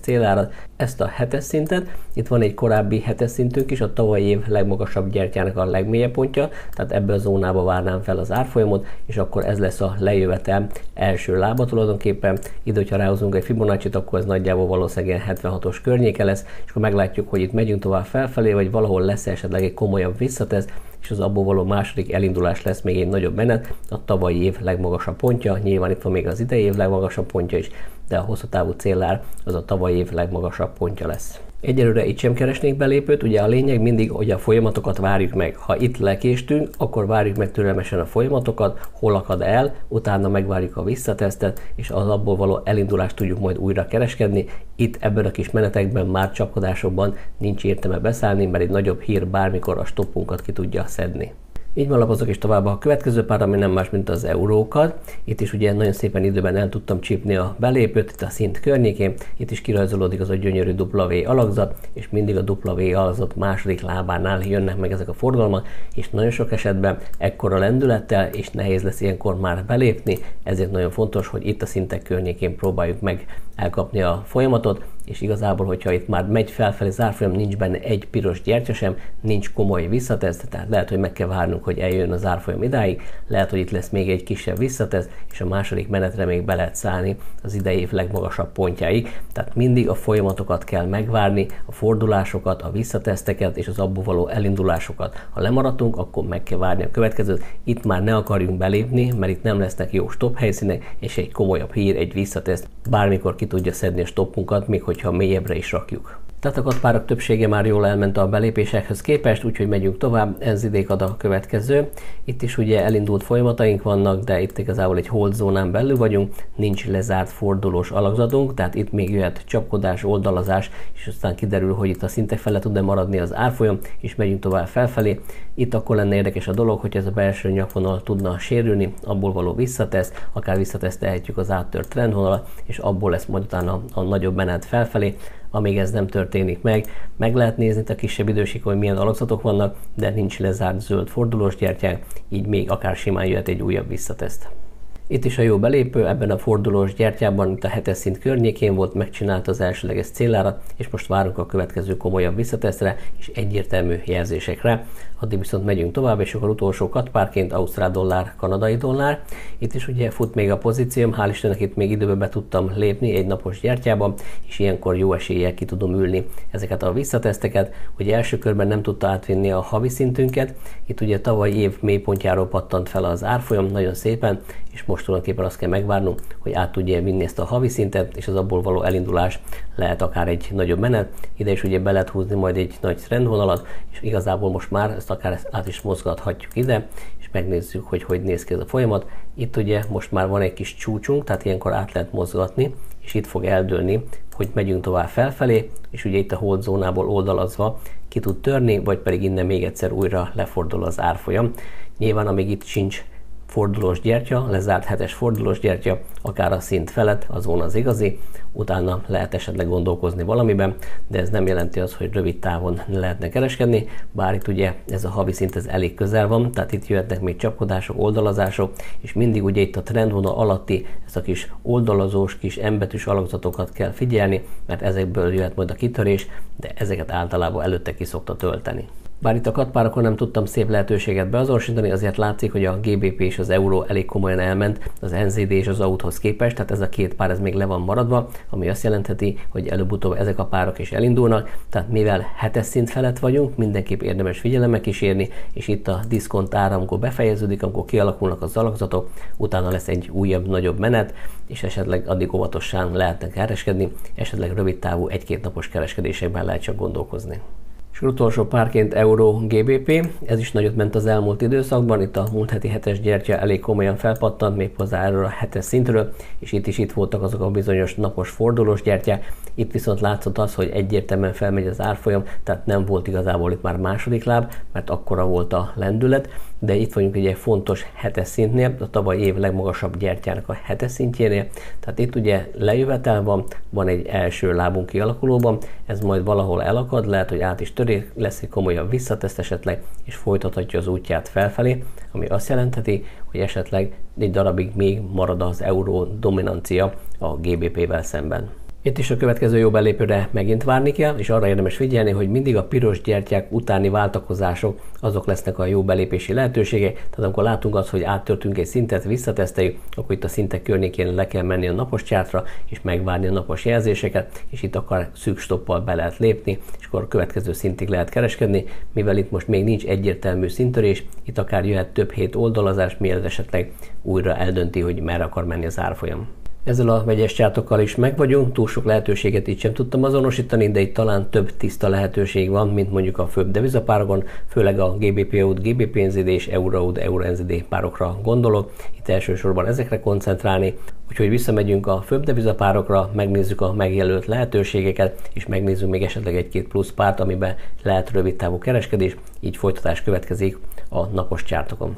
célárat, ezt a 7-es szintet. Itt van egy korábbi 7-es szintünk is, a tavalyi év legmagasabb gyertyának a legmélyebb pontja, tehát ebbe a zónába várnám fel az árfolyamot, és akkor ez lesz a lejövetel első lába tulajdonképpen. Ide, hogyha ráhozunk egy Fibonacci-t, akkor ez nagyjából valószínűleg 76-os környéke lesz, és akkor meglátjuk, hogy itt megyünk tovább felfelé, vagy valahol lesz esetleg egy komolyabb visszatesz, és az abból való második elindulás lesz még egy nagyobb menet, a tavalyi év legmagasabb pontja, nyilván itt van még az idei év legmagasabb pontja is, de a hosszú távú célár az a tavalyi év legmagasabb pontja lesz. Egyelőre itt sem keresnék belépőt, ugye a lényeg mindig, hogy a folyamatokat várjuk meg. Ha itt lekéstünk, akkor várjuk meg türelmesen a folyamatokat, hol akad el, utána megvárjuk a visszatesztet, és az abból való elindulást tudjuk majd újra kereskedni. Itt ebben a kis menetekben, már csapkodásokban nincs értelme beszállni, mert egy nagyobb hír bármikor a stoppunkat ki tudja szedni. Így van, lapozok is tovább a következő pár, ami nem más, mint az eurókat. Itt is ugye nagyon szépen időben el tudtam csípni a belépőt, itt a szint környékén. Itt is kirajzolódik az a gyönyörű W alakzat, és mindig a W alakzat második lábánál jönnek meg ezek a forgalmak, és nagyon sok esetben ekkora lendülettel, és nehéz lesz ilyenkor már belépni, ezért nagyon fontos, hogy itt a szintek környékén próbáljuk meg elkapni a folyamatot, és igazából, hogyha itt már megy felfelé az árfolyam, nincs benne egy piros gyertya sem, nincs komoly visszatesz, tehát lehet, hogy meg kell várnunk, hogy eljön az árfolyam idáig, lehet, hogy itt lesz még egy kisebb visszatesz, és a második menetre még be lehet szállni az idei év legmagasabb pontjáig. Tehát mindig a folyamatokat kell megvárni, a fordulásokat, a visszateszteket és az abból való elindulásokat. Ha lemaradtunk, akkor meg kell várni a következőt. Itt már ne akarjunk belépni, mert itt nem lesznek jó stop helyszínek, és egy komolyabb hír, egy visszateszt bármikor ki tudja szedni a stoppunkat, még hogyha mélyebbre is rakjuk. Tehát a kattpárok többsége már jól elment a belépésekhez képest, úgyhogy megyünk tovább, ez idékad a következő. Itt is ugye elindult folyamataink vannak, de itt igazából egy hold zónán belül vagyunk, nincs lezárt fordulós alakzatunk, tehát itt még jöhet csapkodás, oldalazás, és aztán kiderül, hogy itt a szintek fele tud-e maradni az árfolyam, és megyünk tovább felfelé. Itt akkor lenne érdekes a dolog, hogy ez a belső nyakvonal tudna sérülni, abból való visszatesz, akár visszatesztelhetjük az áttört trendvonalat, és abból lesz majd utána a nagyobb menet felfelé. Amíg ez nem történik meg lehet nézni a kisebb idősíkon, hogy milyen alakzatok vannak, de nincs lezárt zöld fordulós gyertyánk, így még akár simán jöhet egy újabb visszateszt. Itt is a jó belépő, ebben a fordulós gyertyában, itt a 7-es szint környékén volt, megcsinálta az elsőleges célárat, és most várunk a következő komolyabb visszatesztre és egyértelmű jelzésekre. Addig viszont megyünk tovább, és akkor utolsó kattpárként ausztrál dollár, kanadai dollár. Itt is ugye fut még a pozícióm, hál' Istennek itt még időben be tudtam lépni egy napos gyertyában, és ilyenkor jó eséllyel ki tudom ülni ezeket a visszateszteket. Ugye első körben nem tudta átvinni a havi szintünket, itt ugye tavalyi év mélypontjáról pattant fel az árfolyam nagyon szépen, és most tulajdonképpen azt kell megvárnunk, hogy át tudja vinni ezt a havi szintet, és az abból való elindulás lehet akár egy nagyobb menet. Ide is ugye be lehet húzni majd egy nagy trendvonalat, és igazából most már ezt akár át is mozgathatjuk ide, és megnézzük, hogy hogy néz ki ez a folyamat. Itt ugye most már van egy kis csúcsunk, tehát ilyenkor át lehet mozgatni, és itt fog eldőlni, hogy megyünk tovább felfelé, és ugye itt a hold zónából oldalazva ki tud törni, vagy pedig innen még egyszer újra lefordul az árfolyam. Nyilván amíg itt sincs fordulós gyertya, lezárt 7-es fordulós gyertya, akár a szint felett, az volna az igazi, utána lehet esetleg gondolkozni valamiben, de ez nem jelenti azt, hogy rövid távon lehetne kereskedni, bár itt ugye ez a havi szint ez elég közel van, tehát itt jöhetnek még csapkodások, oldalazások, és mindig ugye itt a trendvonal alatti ezt a kis oldalazós, kis M-betűs alakzatokat kell figyelni, mert ezekből jöhet majd a kitörés, de ezeket általában előtte ki szokta tölteni. Bár itt a kattpárokon nem tudtam szép lehetőséget beazonosítani, azért látszik, hogy a GBP és az euró elég komolyan elment az NZD és az AUD-hoz képest, tehát ez a két pár ez még le van maradva, ami azt jelentheti, hogy előbb-utóbb ezek a párok is elindulnak, tehát mivel 7-es szint felett vagyunk, mindenképp érdemes figyelemmel kísérni, és itt a diszkont ára, amikor befejeződik, amikor kialakulnak az alakzatok, utána lesz egy újabb, nagyobb menet, és esetleg addig óvatosan lehetne kereskedni, esetleg rövid távú 1-2 napos kereskedésekben lehet csak gondolkozni. És utolsó párként euró GBP, ez is nagyot ment az elmúlt időszakban, itt a múlt heti 7-es gyertya elég komolyan felpattant, méghozzá erről a 7-es szintről, és itt voltak azok a bizonyos napos fordulós gyertyák. Itt viszont látszott az, hogy egyértelműen felmegy az árfolyam, tehát nem volt igazából itt már második láb, mert akkora volt a lendület, de itt vagyunk ugye egy fontos 7-es szintnél, a tavalyi év legmagasabb gyertyának a 7-es szintjénél, tehát itt ugye lejövetel van egy első lábunk kialakulóban, ez majd valahol elakad, lehet, hogy át is törik, lesz egy komolyabb visszateszt esetleg, és folytathatja az útját felfelé, ami azt jelentheti, hogy esetleg egy darabig még marad az euró dominancia a GBP-vel szemben. Itt is a következő jó belépőre megint várni kell, és arra érdemes figyelni, hogy mindig a piros gyertyák utáni váltakozások azok lesznek a jó belépési lehetőségek. Tehát amikor látunk azt, hogy áttörtünk egy szintet, visszateszteljük, akkor itt a szintek környékén le kell menni a napos csártra, és megvárni a napos jelzéseket, és itt akár szűk stoppal be lehet lépni, és akkor a következő szintig lehet kereskedni, mivel itt most még nincs egyértelmű szintörés, itt akár jöhet több hét oldalazás, mielőtt esetleg újra eldönti, hogy merre akar menni az árfolyam. Ezzel a vegyes csártokkal is meg vagyunk, túl sok lehetőséget itt sem tudtam azonosítani, de itt talán több tiszta lehetőség van, mint mondjuk a főbb devizapárokon, főleg a GBP-UD, GBP-NZD és Euro-UD, Euro-NZD párokra gondolok. Itt elsősorban ezekre koncentrálni, úgyhogy visszamegyünk a főbb devizapárokra, megnézzük a megjelölt lehetőségeket, és megnézzük még esetleg egy-két plusz párt, amiben lehet rövid távú kereskedés, így folytatás következik a napos csártokon.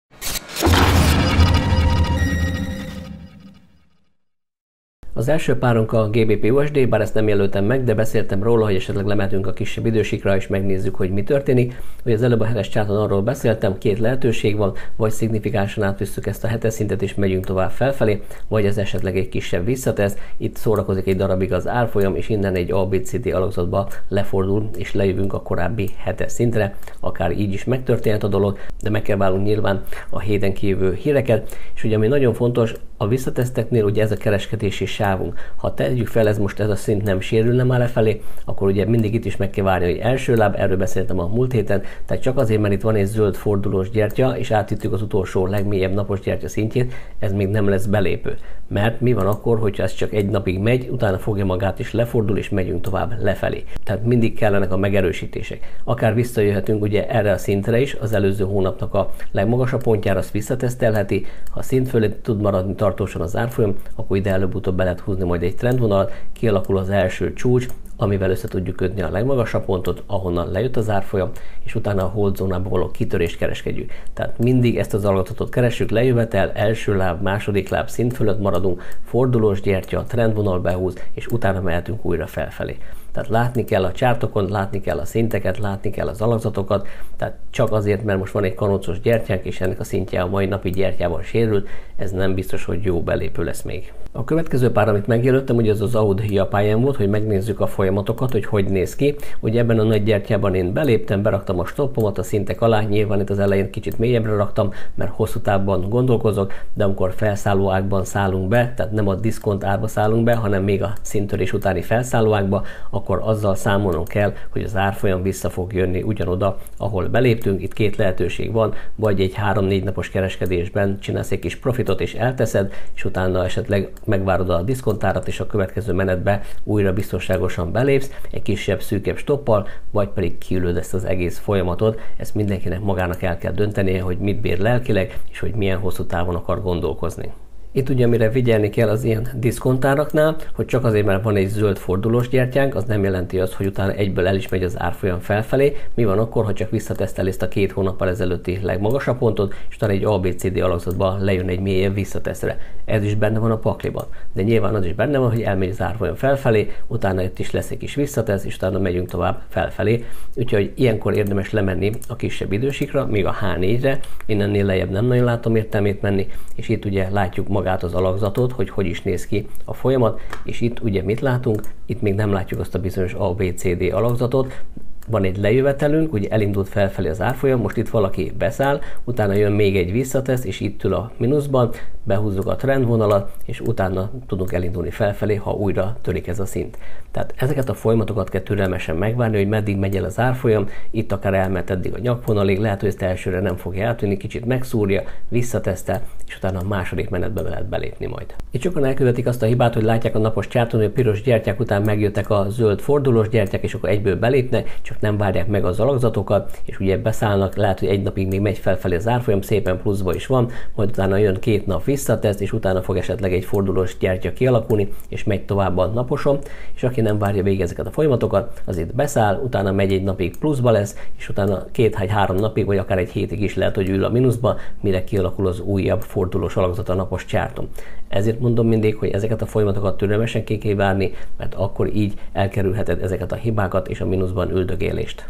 Az első párunk a GBP-USD, bár ezt nem jelöltem meg, de beszéltem róla, hogy esetleg lemetünk a kisebb idősikra, és megnézzük, hogy mi történik. Ugye az előbb a hetes csárton arról beszéltem, két lehetőség van, vagy szignifikánsan átvisszük ezt a hetes szintet, és megyünk tovább felfelé, vagy ez esetleg egy kisebb visszatesz. Itt szórakozik egy darabig az árfolyam, és innen egy ABCD alakzatba lefordul, és lejövünk a korábbi hetes szintre. Akár így is megtörténhet a dolog, de meg kell várnunk nyilván a héten kijövő híreket, és ugye ami nagyon fontos, a visszateszteknél ugye ez a kereskedési sávunk. Ha tegyük fel, ez a szint nem sérülne már lefelé, akkor ugye mindig itt is meg kell várni, hogy első láb, erről beszéltem a múlt héten, tehát csak azért, mert itt van egy zöld fordulós gyertya, és átütjük az utolsó legmélyebb napos gyertya szintjét, ez még nem lesz belépő. Mert mi van akkor, hogyha ez csak egy napig megy, utána fogja magát is lefordul, és megyünk tovább lefelé. Tehát mindig kellenek a megerősítések. Akár visszajöhetünk ugye erre a szintre is, az előző hónapnak a legmagasabb pontjára, azt visszatesztelheti, ha szint fölé tud maradni tartósan az árfolyam, akkor ide előbb-utóbb be lehet húzni majd egy trendvonalat, kialakul az első csúcs, amivel össze tudjuk kötni a legmagasabb pontot, ahonnan lejött az árfolyam, és utána a hold zónába való kitörést kereskedjük. Tehát mindig ezt az alakzatot keressük, lejövetel, első láb, második láb, szint fölött maradunk, fordulós gyertya, trendvonal behúz, és utána mehetünk újra felfelé. Tehát látni kell a csártokon, látni kell a szinteket, látni kell az alakzatokat, tehát csak azért, mert most van egy kanócos gyertyánk, és ennek a szintje a mai napi gyertyával sérült, ez nem biztos, hogy jó belépő lesz még. A következő pár, amit megjelöltem, ugye az AUD-HIA pályán volt, hogy megnézzük a folyamatokat, hogy néz ki. Ugye ebben a nagy gyertyában én beléptem, beraktam a stoppomat a szintek alá, nyilván itt az elején kicsit mélyebbre raktam, mert hosszú távban gondolkozok, de amikor felszálló ágban szállunk be, tehát nem a diszkont árba szállunk be, hanem még a szintörés utáni felszálló ágba, akkor azzal számolnunk kell, hogy az árfolyam vissza fog jönni ugyanoda, ahol beléptünk. Itt két lehetőség van, vagy egy 3-4 napos kereskedésben csinálsz egy kis profitot és elteszed, és utána esetleg megvárod a diszkontárat, és a következő menetbe újra biztonságosan belépsz, egy kisebb, szűkebb stoppal, vagy pedig kiülöd ezt az egész folyamatot. Ezt mindenkinek magának el kell döntenie, hogy mit bír lelkileg, és hogy milyen hosszú távon akar gondolkozni. Itt ugye amire figyelni kell az ilyen diszkontáraknál, hogy csak azért, mert van egy zöld fordulós gyertyánk, az nem jelenti azt, hogy utána egyből el is megy az árfolyam felfelé. Mi van akkor, ha csak visszatesztel ezt a 2 hónappal ezelőtti legmagasabb pontot, és utána egy ABCD alakzatban lejön egy mélyebb visszatesztre. Ez is benne van a pakliban. De nyilván az is benne van, hogy elmegy az árfolyam felfelé, utána itt is lesz egy kis visszatesz, és utána megyünk tovább felfelé. Úgyhogy ilyenkor érdemes lemenni a kisebb idősikra, még a H4-re, innennél lejjebb nem nagyon látom értelmét menni, és itt ugye látjuk magát az alakzatot, hogy is néz ki a folyamat, és itt ugye mit látunk? Itt még nem látjuk azt a bizonyos ABCD alakzatot, van egy lejövetelünk, ugye elindult felfelé az árfolyam, most itt valaki beszáll, utána jön még egy visszatesz, és itt ül a mínuszban, behúzzuk a trendvonalat, és utána tudunk elindulni felfelé, ha újra törik ez a szint. Tehát ezeket a folyamatokat kell türelmesen megvárni, hogy meddig megy el az árfolyam, itt akár elment eddig a nyakvonalig, lehet, hogy ezt elsőre nem fogja eltűnni, kicsit megszúrja, visszatesztel, és utána a második menetbe lehet belépni majd. Itt sokan elkövetik azt a hibát, hogy látják a napos csárton, hogy a piros gyertyák után megjöttek a zöld fordulós gyertyák, és akkor egyből belépnek, csak nem várják meg az alakzatokat, és ugye beszállnak, lehet, hogy egy napig még megy felfelé az árfolyam, szépen pluszba is van, majd utána jön 2 nap visszatesz, és utána fog esetleg egy fordulós gyertya kialakulni, és megy tovább a naposon, és aki nem várja végig ezeket a folyamatokat, az itt beszáll, utána megy egy napig pluszba lesz, és utána 2-3 napig, vagy akár egy hétig is lehet, hogy ül a mínuszba, mire kialakul az újabb fordulós alakzat a napos csárton. Ezért mondom mindig, hogy ezeket a folyamatokat türelmesen ki kell várni, mert akkor így elkerülheted ezeket a hibákat és a mínuszban üldögélést.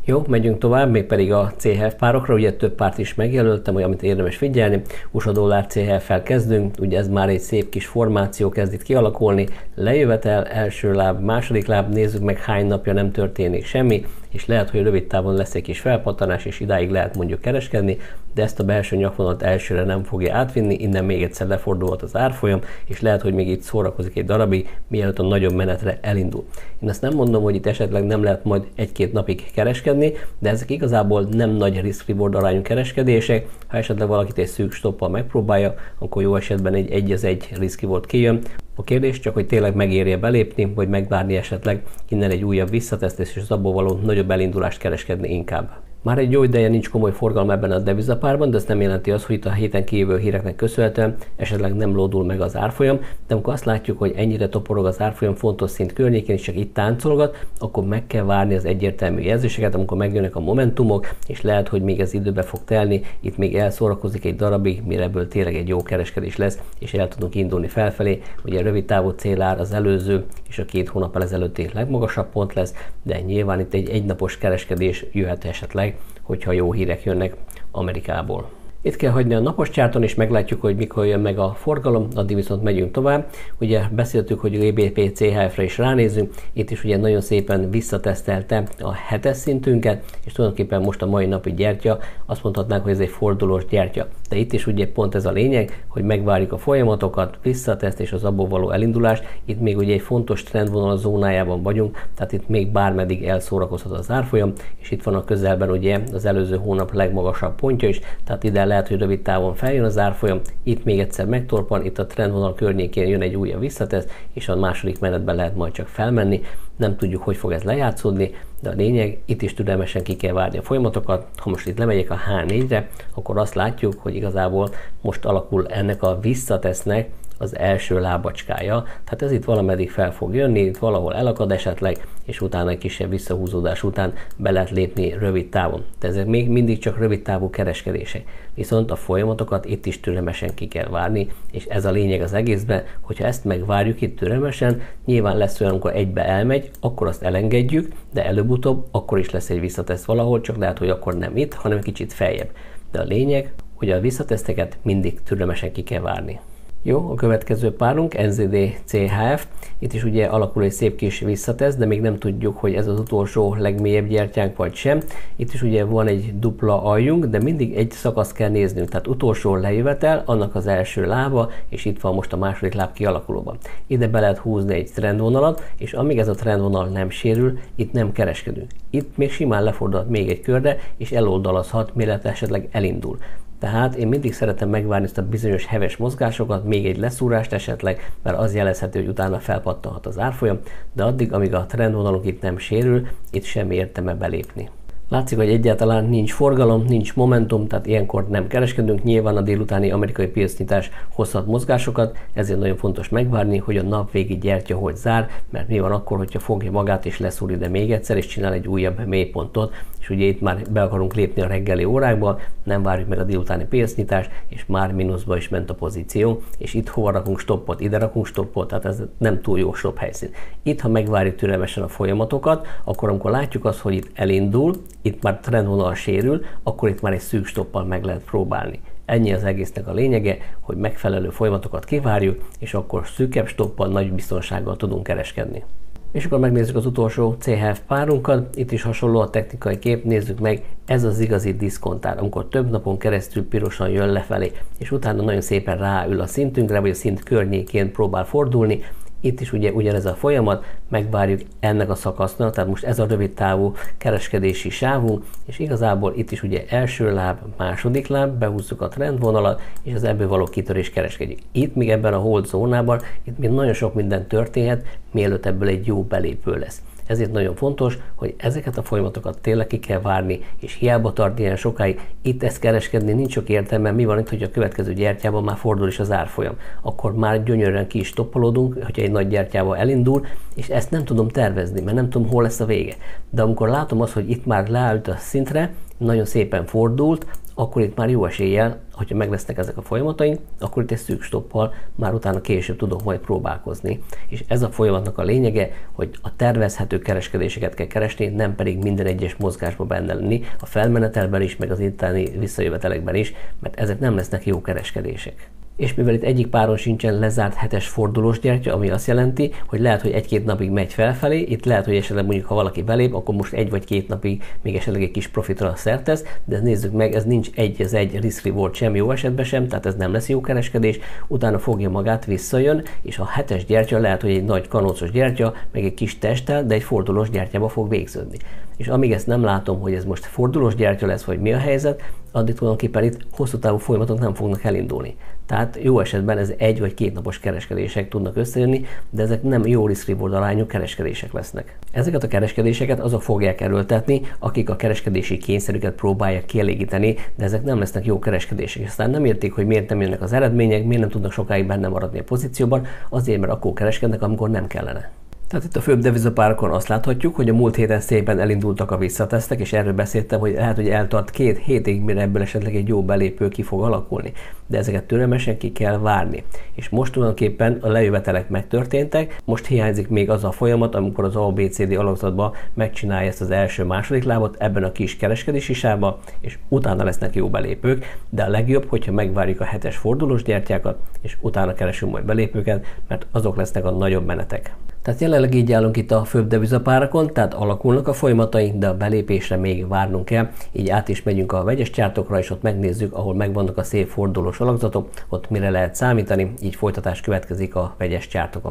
Jó, megyünk tovább, mégpedig a CHF párokra, ugye több párt is megjelöltem, amit érdemes figyelni. USA dollár CHF-fel kezdünk, ugye ez már egy szép kis formáció kezd itt kialakulni, lejövetel, első láb, második láb, nézzük meg hány napja nem történik semmi, és lehet, hogy rövid távon lesz egy kis felpattanás, és idáig lehet mondjuk kereskedni, de ezt a belső nyakvonalat elsőre nem fogja átvinni, innen még egyszer lefordulhat az árfolyam, és lehet, hogy még itt szórakozik egy darabig, mielőtt a nagyobb menetre elindul. Én azt nem mondom, hogy itt esetleg nem lehet majd 1-2 napig kereskedni, de ezek igazából nem nagy risk-reward arányú kereskedések. Ha esetleg valakit egy szűk stoppal megpróbálja, akkor jó esetben egy 1-1 risk-reward kijön. A kérdés csak, hogy tényleg megérje belépni, vagy megvárni esetleg innen egy újabb visszatesztés, és az abból való nagyobb elindulást kereskedni inkább. Már egy jó ideje nincs komoly forgalom ebben a devizapárban, de ez nem jelenti azt, hogy itt a héten kijövő híreknek köszönhetően esetleg nem lódul meg az árfolyam, de amikor azt látjuk, hogy ennyire toporog az árfolyam fontos szint környékén, és csak itt táncolgat, akkor meg kell várni az egyértelmű jelzéseket, amikor megjönnek a momentumok, és lehet, hogy még ez időbe fog telni, itt még elszórakozik egy darabig, mire ebből tényleg egy jó kereskedés lesz, és el tudunk indulni felfelé. Ugye a rövid távú célár az előző és a 2 hónappal ezelőtti legmagasabb pont lesz, de nyilván itt egy egynapos kereskedés jöhet esetleg, hogyha jó hírek jönnek Amerikából. Itt kell hagyni a napos csárton, és meglátjuk, hogy mikor jön meg a forgalom, addig viszont megyünk tovább. Ugye beszéltük, hogy GBP CHF-re is ránézünk, itt is ugye nagyon szépen visszatesztelte a 7-es szintünket, és tulajdonképpen most a mai napi gyertya, azt mondhatnánk, hogy ez egy fordulós gyertya. De itt is ugye pont ez a lényeg, hogy megvárjuk a folyamatokat, visszateszt és az abból való elindulást. Itt még ugye egy fontos trendvonal zónájában vagyunk, tehát itt még bármeddig elszórakozhat az árfolyam, és itt van a közelben ugye az előző hónap legmagasabb pontja is, tehát ide lehet, hogy rövid távon feljön az árfolyam, itt még egyszer megtorpan, itt a trendvonal környékén jön egy újabb visszatesz, és a második menetben lehet majd csak felmenni. Nem tudjuk, hogy fog ez lejátszódni, de a lényeg, itt is türelmesen ki kell várni a folyamatokat. Ha most itt lemegyek a H4-re, akkor azt látjuk, hogy igazából most alakul ennek a visszatesznek az első lábacskája, tehát ez itt valameddig fel fog jönni, itt valahol elakad esetleg, és utána egy kisebb visszahúzódás után be lehet lépni rövid távon. De ezek még mindig csak rövid távú kereskedések. Viszont a folyamatokat itt is türelmesen ki kell várni, és ez a lényeg az egészben, hogyha ezt megvárjuk itt türelmesen, nyilván lesz olyan, amikor egybe elmegy, akkor azt elengedjük, de előbb-utóbb akkor is lesz egy visszatesz valahol, csak lehet, hogy akkor nem itt, hanem kicsit feljebb. De a lényeg, hogy a visszateszteket mindig türelmesen ki kell várni. Jó, a következő párunk NZD CHF. Itt is ugye alakul egy szép kis visszatesz, de még nem tudjuk, hogy ez az utolsó legmélyebb gyertyánk vagy sem. Itt is ugye van egy dupla aljunk, de mindig egy szakaszt kell néznünk. Tehát utolsó lejövetel, annak az első lába, és itt van most a második láb kialakulóban. Ide be lehet húzni egy trendvonalat, és amíg ez a trendvonal nem sérül, itt nem kereskedünk. Itt még simán lefordulhat még egy körre, és eloldalazhat, mielőtt esetleg elindul. Tehát én mindig szeretem megvárni ezt a bizonyos heves mozgásokat, még egy leszúrást esetleg, mert az jelezhető, hogy utána felpattanhat az árfolyam, de addig, amíg a trendvonalunk itt nem sérül, itt semmi értelme belépni. Látszik, hogy egyáltalán nincs forgalom, nincs momentum, tehát ilyenkor nem kereskedünk. Nyilván a délutáni amerikai piacnyitás hozhat mozgásokat, ezért nagyon fontos megvárni, hogy a nap végi gyertya hogy zár, mert mi van akkor, hogyha fogja magát és leszúr ide még egyszer, és csinál egy újabb mélypontot, és ugye itt már be akarunk lépni a reggeli órákba, nem várjuk meg a délutáni piacnyitást, és már mínuszba is ment a pozíció, és itt hova rakunk stoppot, ide rakunk stoppot, tehát ez nem túl jó stop helyszín. Itt, ha megvárjuk türelmesen a folyamatokat, akkor amikor látjuk azt, hogy itt elindul, itt már trendvonal sérül, akkor itt már egy szűk stoppal meg lehet próbálni. Ennyi az egésznek a lényege, hogy megfelelő folyamatokat kivárjuk, és akkor szűkebb stoppal, nagy biztonsággal tudunk kereskedni. És akkor megnézzük az utolsó CHF párunkat, itt is hasonló a technikai kép, nézzük meg, ez az igazi diszkontár, amikor több napon keresztül pirosan jön lefelé, és utána nagyon szépen ráül a szintünkre, vagy a szint környékén próbál fordulni. Itt is ugye ugyanez a folyamat, megvárjuk ennek a szakasznak, tehát most ez a rövid távú kereskedési sávunk, és igazából itt is ugye első láb, második láb, behúzzuk a trendvonalat, és az ebből való kitörés kereskedjük. Itt még ebben a hold zónában, itt még nagyon sok minden történhet, mielőtt ebből egy jó belépő lesz. Ezért nagyon fontos, hogy ezeket a folyamatokat tényleg ki kell várni, és hiába tart ilyen sokáig, itt ezt kereskedni nincs sok értelme. Mi van itt, hogy a következő gyertyában már fordul is az árfolyam? Akkor már gyönyörűen ki is stoppolódunk, hogyha egy nagy gyertyával elindul, és ezt nem tudom tervezni, mert nem tudom, hol lesz a vége. De amikor látom azt, hogy itt már leállt a szintre, nagyon szépen fordult, akkor itt már jó eséllyel, hogyha meg lesznek ezek a folyamataink, akkor itt egy szűk stoppal már utána később tudok majd próbálkozni. És ez a folyamatnak a lényege, hogy a tervezhető kereskedéseket kell keresni, nem pedig minden egyes mozgásba benne lenni, a felmenetelben is, meg az utáni visszajövetelekben is, mert ezek nem lesznek jó kereskedések. És mivel itt egyik páron sincsen lezárt hetes fordulós gyertya, ami azt jelenti, hogy lehet, hogy 1-2 napig megy felfelé, itt lehet, hogy esetleg mondjuk, ha valaki belép, akkor most 1 vagy 2 napig még esetleg egy kis profitra szert tesz, de nézzük meg, ez nincs egy risk reward sem jó esetben sem, tehát ez nem lesz jó kereskedés, utána fogja magát, visszajön, és a hetes gyertya lehet, hogy egy nagy kanócos gyertya, meg egy kis testtel, de egy fordulós gyertyába fog végződni. És amíg ezt nem látom, hogy ez most fordulós gyertya lesz, vagy mi a helyzet, addig tulajdonképpen itt hosszú távú folyamatok nem fognak elindulni. Tehát jó esetben ez 1 vagy 2 napos kereskedések tudnak összejönni, de ezek nem jó risk-reward arányú kereskedések lesznek. Ezeket a kereskedéseket azok fogják erőltetni, akik a kereskedési kényszerüket próbálják kielégíteni, de ezek nem lesznek jó kereskedések. Aztán nem értik, hogy miért nem jönnek az eredmények, miért nem tudnak sokáig benne maradni a pozícióban, azért, mert akkor kereskednek, amikor nem kellene. Tehát itt a főbb devizapárokon azt láthatjuk, hogy a múlt héten szépen elindultak a visszatesztek, és erről beszéltem, hogy lehet, hogy eltart 2 hétig, mire ebből esetleg egy jó belépő ki fog alakulni. De ezeket türelmesen ki kell várni. És most tulajdonképpen a lejövetelek megtörténtek, most hiányzik még az a folyamat, amikor az ABCD alakzatban megcsinálja ezt az első-második lábot ebben a kis kereskedési sávban, és utána lesznek jó belépők, de a legjobb, hogyha megvárjuk a hetes fordulós gyertyákat, és utána keresünk majd belépőket, mert azok lesznek a nagyobb menetek. Tehát jelenleg így állunk itt a főbb devizapárakon, tehát alakulnak a folyamataink, de a belépésre még várnunk kell, így át is megyünk a vegyes csártokra, és ott megnézzük, ahol megvannak a szép fordulós alakzatok, ott mire lehet számítani, így folytatás következik a vegyes csártokon.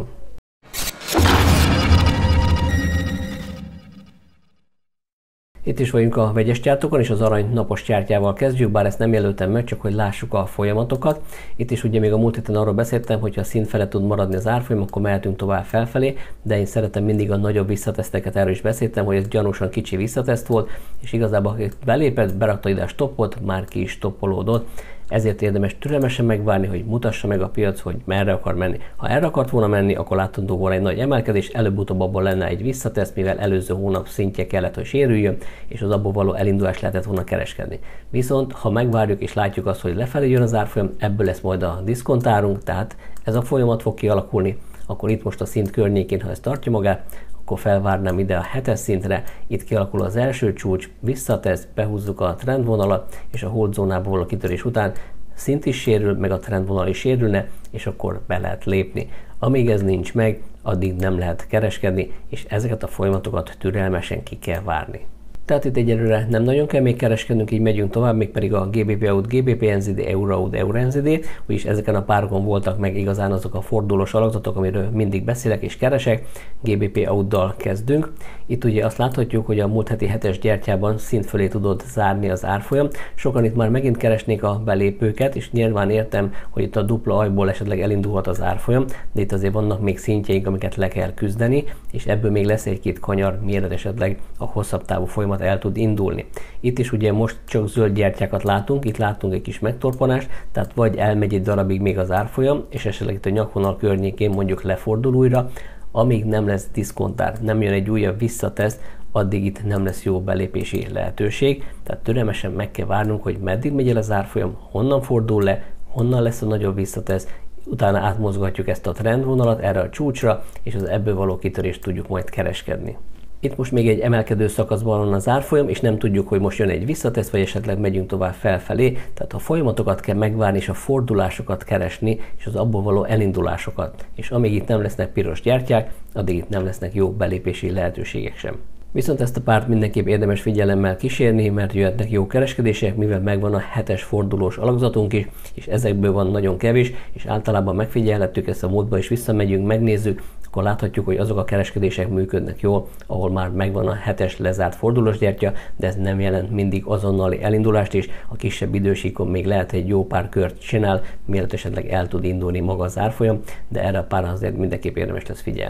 Itt is vagyunk a vegyes csártokon, és az arany napos csártyával kezdjük, bár ezt nem jelöltem meg, csak hogy lássuk a folyamatokat. Itt is ugye még a múlt héten arról beszéltem, hogy ha szint felett tud maradni az árfolyam, akkor mehetünk tovább felfelé, de én szeretem mindig a nagyobb visszateszteket, erről is beszéltem, hogy ez gyanúsan kicsi visszateszt volt, és igazából aki belépett, berakta ide a stoppot, már ki is stoppolódott. Ezért érdemes türelmesen megvárni, hogy mutassa meg a piac, hogy merre akar menni. Ha erre akart volna menni, akkor látható volna egy nagy emelkedés, előbb-utóbb abban lenne egy visszatesz, mivel előző hónap szintje kellett, hogy sérüljön, és az abból való elindulás lehetett volna kereskedni. Viszont, ha megvárjuk és látjuk azt, hogy lefelé jön az árfolyam, ebből lesz majd a diszkontárunk, tehát ez a folyamat fog kialakulni, akkor itt most a szint környékén, ha ez tartja magát, akkor felvárnám ide a 7-es szintre, itt kialakul az első csúcs, visszatesz, behúzzuk a trendvonalat, és a hold zónából való kitörés után szint is sérül, meg a trendvonal is sérülne, és akkor be lehet lépni. Amíg ez nincs meg, addig nem lehet kereskedni, és ezeket a folyamatokat türelmesen ki kell várni. Tehát itt egyelőre nem nagyon kell még kereskednünk, így megyünk tovább, mégpedig a GBP AUD, GBP NZD, Euro AUD, Euro NZD, úgyis ezeken a párokon voltak meg igazán azok a fordulós alakzatok, amiről mindig beszélek és keresek. GBP AUD-dal kezdünk. Itt ugye azt láthatjuk, hogy a múlt heti 7-es gyertyában szint fölé tudott zárni az árfolyam. Sokan itt már megint keresnék a belépőket, és nyilván értem, hogy itt a dupla ajból esetleg elindulhat az árfolyam, de itt azért vannak még szintjeink, amiket le kell küzdeni, és ebből még lesz egy-két kanyar, mielőtt esetleg a hosszabb távú folyamat el tud indulni. Itt is ugye most csak zöld gyertyákat látunk, itt látunk egy kis megtorpanást, tehát vagy elmegy egy darabig még az árfolyam, és esetleg itt a nyakvonal környékén mondjuk lefordul újra, amíg nem lesz diszkontár, nem jön egy újabb visszateszt, addig itt nem lesz jó belépési lehetőség, tehát türelmesen meg kell várnunk, hogy meddig megy el az árfolyam, honnan fordul le, honnan lesz a nagyobb visszateszt, utána átmozgatjuk ezt a trendvonalat erre a csúcsra, és az ebből való kitörést tudjuk majd kereskedni. Itt most még egy emelkedő szakaszban van az árfolyam, és nem tudjuk, hogy most jön egy visszatesz, vagy esetleg megyünk tovább felfelé, tehát a folyamatokat kell megvárni, és a fordulásokat keresni, és az abból való elindulásokat. És amíg itt nem lesznek piros gyertyák, addig itt nem lesznek jó belépési lehetőségek sem. Viszont ezt a párt mindenképp érdemes figyelemmel kísérni, mert jöhetnek jó kereskedések, mivel megvan a 7-es fordulós alakzatunk is, és ezekből van nagyon kevés, és általában megfigyelhettük, ezt a múltba is visszamegyünk, megnézzük, akkor láthatjuk, hogy azok a kereskedések működnek jól, ahol már megvan a 7-es lezárt fordulós gyertya, de ez nem jelent mindig azonnali elindulást is, a kisebb idősíkon még lehet egy jó pár kört csinál, mielőtt esetleg el tud indulni maga az árfolyam, de erre a párra azért mindenképp érdemes lesz figyelni.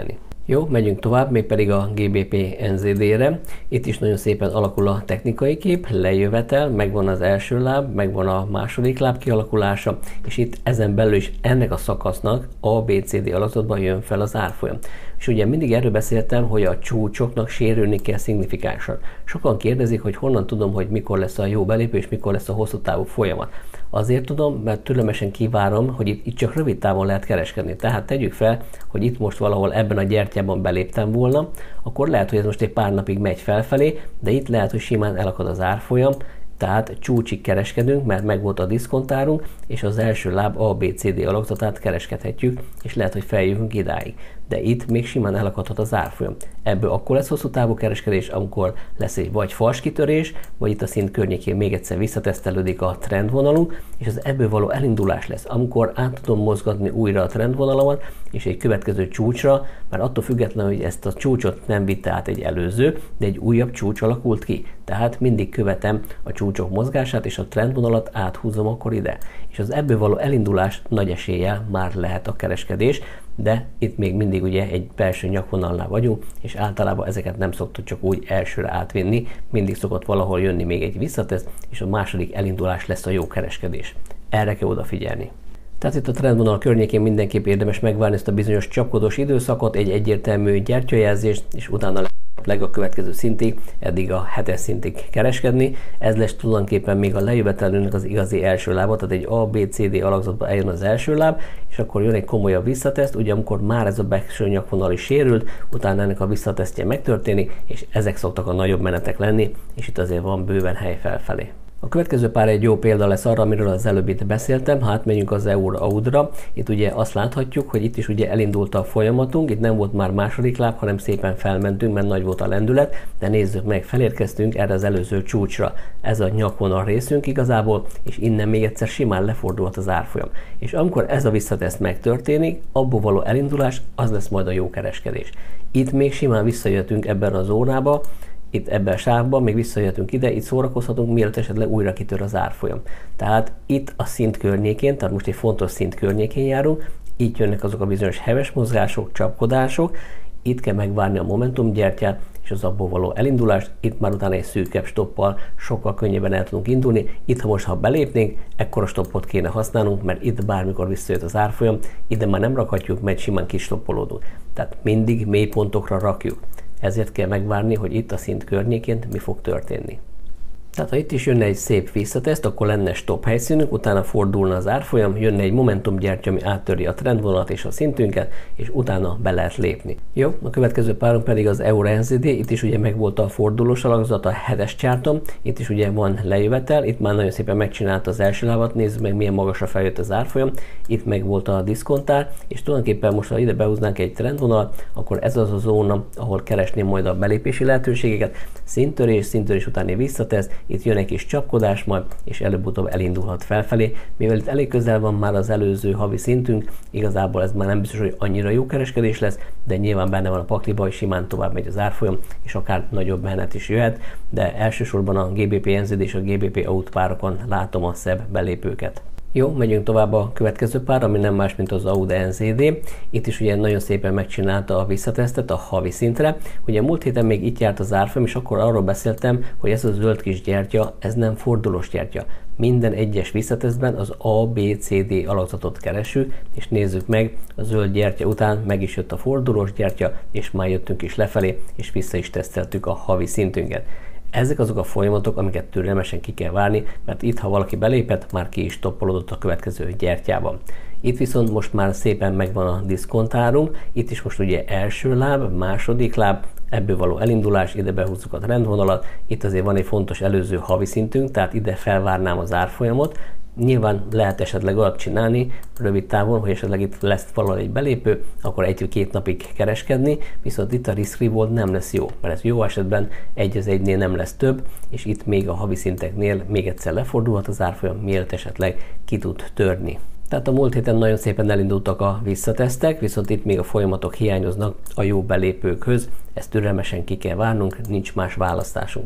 Jó, megyünk tovább, mégpedig a GBP NZD-re. Itt is nagyon szépen alakul a technikai kép, lejövetel, megvan az első láb, megvan a második láb kialakulása, és itt ezen belül is ennek a szakasznak ABCD alakzatban jön fel az árfolyam. És ugye mindig erről beszéltem, hogy a csúcsoknak sérülni kell szignifikánsan. Sokan kérdezik, hogy honnan tudom, hogy mikor lesz a jó belépő, és mikor lesz a hosszú távú folyamat. Azért tudom, mert türelmesen kivárom, hogy itt csak rövid távon lehet kereskedni. Tehát tegyük fel, hogy itt most valahol ebben a gyertyában beléptem volna, akkor lehet, hogy ez most egy pár napig megy felfelé, de itt lehet, hogy simán elakad az árfolyam, tehát csúcsig kereskedünk, mert megvolt a diszkontárunk, és az első láb ABCD alakzatát kereskedhetjük, és lehet, hogy feljövünk idáig. De itt még simán elakadhat az árfolyam. Ebből akkor lesz hosszú távú kereskedés, amikor lesz egy vagy fals kitörés, vagy itt a szint környékén még egyszer visszatesztelődik a trendvonalunk, és az ebből való elindulás lesz, amikor át tudom mozgatni újra a trendvonalamat, és egy következő csúcsra, mert attól függetlenül, hogy ezt a csúcsot nem vitte át egy előző, de egy újabb csúcs alakult ki. Tehát mindig követem a csúcsok mozgását, és a trendvonalat áthúzom akkor ide. És az ebből való elindulás nagy eséllyel már lehet a kereskedés, de itt még mindig ugye egy belső nyakvonalnál vagyunk, és általában ezeket nem szoktuk csak úgy elsőre átvinni, mindig szokott valahol jönni még egy visszateszt, és a második elindulás lesz a jó kereskedés. Erre kell odafigyelni. Tehát itt a trendvonal környékén mindenképp érdemes megvárni ezt a bizonyos csapkodós időszakot, egy egyértelmű gyertyajelzést, és utána a következő szintig, eddig a 7-es szintig kereskedni. Ez lesz tulajdonképpen még a lejövetelőnek az igazi első lába, tehát egy ABCD alakzatba eljön az első láb, és akkor jön egy komolyabb visszateszt, ugye amikor már ez a belső nyakvonal is sérült, utána ennek a visszatesztje megtörténik, és ezek szoktak a nagyobb menetek lenni, és itt azért van bőven hely felfelé. A következő pár egy jó példa lesz arra, amiről az előbb itt beszéltem, hát megyünk az EUR/AUD-ra. Itt ugye azt láthatjuk, hogy itt is ugye elindult a folyamatunk, itt nem volt már második láb, hanem szépen felmentünk, mert nagy volt a lendület, de nézzük meg, felérkeztünk erre az előző csúcsra. Ez a nyakvonal részünk igazából, és innen még egyszer simán lefordulhat az árfolyam. És amikor ez a visszateszt megtörténik, abból való elindulás, az lesz majd a jó kereskedés. Itt még simán visszajöttünk ebben a zónába, itt ebben a sávban még visszajöttünk ide, itt szórakozhatunk, mielőtt esetleg újra kitör az árfolyam. Tehát itt a szint környékén, tehát most egy fontos szint környékén járunk, itt jönnek azok a bizonyos heves mozgások, csapkodások, itt kell megvárni a momentumgyertyát, és az abból való elindulást, itt már utána egy szűkebb stoppal sokkal könnyebben el tudunk indulni. Itt, ha belépnénk, ekkora stoppot kéne használnunk, mert itt bármikor visszajött az árfolyam, ide már nem rakhatjuk, mert simán kistoppolódunk. Tehát mindig mély pontokra rakjuk. Ezért kell megvárni, hogy itt a szint környékén mi fog történni. Tehát ha itt is jönne egy szép visszateszt, akkor lenne stop helyszínünk, utána fordulna az árfolyam, jönne egy momentumgyertya, ami áttöri a trendvonalat és a szintünket, és utána be lehet lépni. Jó, a következő páron pedig az EUR/NZD, itt is ugye megvolt a fordulós alakzat a 7-es csárton, itt is ugye van lejövetel, itt már nagyon szépen megcsinálta az első lábat, nézzük meg milyen magasra feljött az árfolyam, itt megvolt a diszkontár, és tulajdonképpen most ha ide behúznánk egy trendvonalat, akkor ez az a zóna, ahol keresném majd a belépési lehetőségeket, szintörés utáni visszateszt, itt jön egy kis csapkodás majd, és előbb-utóbb elindulhat felfelé. Mivel itt elég közel van már az előző havi szintünk, igazából ez már nem biztos, hogy annyira jó kereskedés lesz, de nyilván benne van a pakliba, hogy simán tovább megy az árfolyam, és akár nagyobb menet is jöhet, de elsősorban a GBP/NZD és a GBP/AUD párokon látom a szebb belépőket. Jó, megyünk tovább a következő pár, ami nem más, mint az AUD/NZD. Itt is ugye nagyon szépen megcsinálta a visszatesztet a havi szintre. Ugye múlt héten még itt járt az árfolyam, és akkor arról beszéltem, hogy ez a zöld kis gyertya, ez nem fordulós gyertya. Minden egyes visszatesztben az ABCD alakzatot keresünk, és nézzük meg, a zöld gyertya után meg is jött a fordulós gyertya, és már jöttünk is lefelé, és vissza is teszteltük a havi szintünket. Ezek azok a folyamatok, amiket türelmesen ki kell várni, mert itt, ha valaki belépett, már ki is toppolódott a következő gyertyában. Itt viszont most már szépen megvan a diszkontárunk, itt is most ugye első láb, második láb, ebből való elindulás, ide behúzzuk a trendvonalat, itt azért van egy fontos előző havi szintünk, tehát ide felvárnám az árfolyamot. Nyilván lehet esetleg olyat csinálni rövid távon, hogy esetleg itt lesz valahol egy belépő, akkor 1-2 napig kereskedni, viszont itt a risk reward nem lesz jó, mert ez jó esetben 1-1-nél nem lesz több, és itt még a havi szinteknél még egyszer lefordulhat az árfolyam, mielőtt esetleg ki tud törni. Tehát a múlt héten nagyon szépen elindultak a visszatesztek, viszont itt még a folyamatok hiányoznak a jó belépőkhöz, ezt türelmesen ki kell várnunk, nincs más választásunk.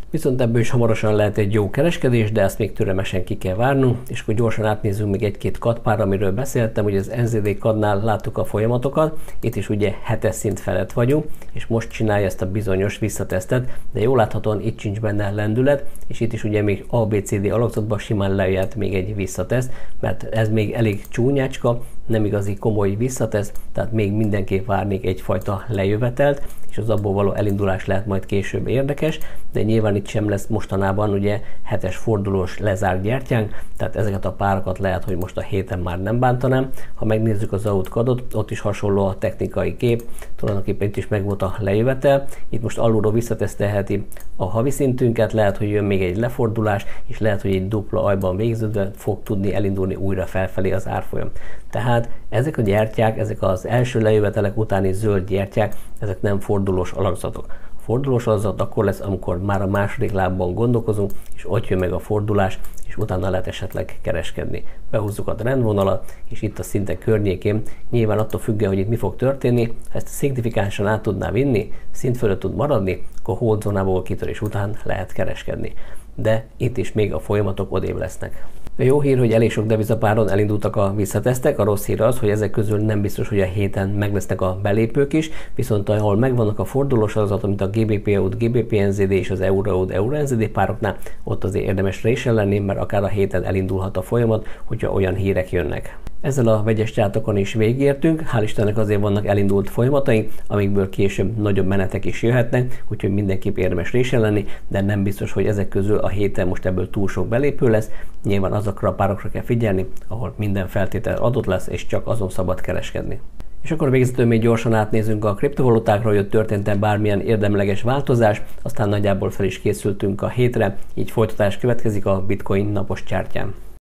Viszont ebből is hamarosan lehet egy jó kereskedés, de ezt még türelmesen ki kell várnunk, és akkor gyorsan átnézzünk még egy-két kadpárra, amiről beszéltem, ugye az NZD kadnál láttuk a folyamatokat, itt is ugye 7-es szint felett vagyunk, és most csinálja ezt a bizonyos visszatesztet, de jól láthatóan itt sincs benne lendület, és itt is ugye még ABCD alakzatban simán lejöhet még egy visszateszt, mert ez még elég csúnyácska, nem igazi komoly visszatesz, tehát még mindenképp várnék egyfajta lejövetelt, és az abból való elindulás lehet majd később érdekes, de nyilván itt sem lesz mostanában ugye 7-es fordulós lezárt gyertyánk, tehát ezeket a párokat lehet, hogy most a héten már nem bántanám. Ha megnézzük az AUD kadot, ott is hasonló a technikai kép, tulajdonképpen itt is megvolt a lejövetel, itt most alulról visszatesztelheti a havi szintünket, lehet, hogy jön még egy lefordulás, és lehet, hogy egy dupla ajban végződve fog tudni elindulni újra felfelé az árfolyam. Tehát ezek a gyertyák, ezek az első lejövetelek utáni zöld gyertyák, ezek nem fordulós alakzatok. A fordulós alakzat akkor lesz, amikor már a második lábban gondolkozunk, és ott jön meg a fordulás, és utána lehet esetleg kereskedni. Behúzzuk a trendvonalat, és itt a szintek környékén, nyilván attól függően, hogy itt mi fog történni, ha ezt szignifikánsan át tudná vinni, szint fölött tud maradni, akkor hold zónából kitörés után lehet kereskedni. De itt is még a folyamatok odébb lesznek. A jó hír, hogy elég sok devizapáron elindultak a visszatesztek, a rossz hír az, hogy ezek közül nem biztos, hogy a héten meg lesznek a belépők is, viszont ahol megvannak a fordulós adatok, mint a GBP AUD, GBP NZD és az Euro AUD, Euro NZD pároknál, ott azért érdemes résen lenni, mert akár a héten elindulhat a folyamat, hogyha olyan hírek jönnek. Ezzel a vegyes csártokon is végigértünk, hál' Istennek azért vannak elindult folyamataink, amikből később nagyobb menetek is jöhetnek, úgyhogy mindenképp érdemes résen lenni, de nem biztos, hogy ezek közül a héten most ebből túl sok belépő lesz. Nyilván azokra a párokra kell figyelni, ahol minden feltétel adott lesz, és csak azon szabad kereskedni. És akkor végezetül még gyorsan átnézünk a kriptovalutákra, hogy ott történt-e bármilyen érdemleges változás, aztán nagyjából fel is készültünk a hétre, így folytatás következik a Bitcoin napos csártyán.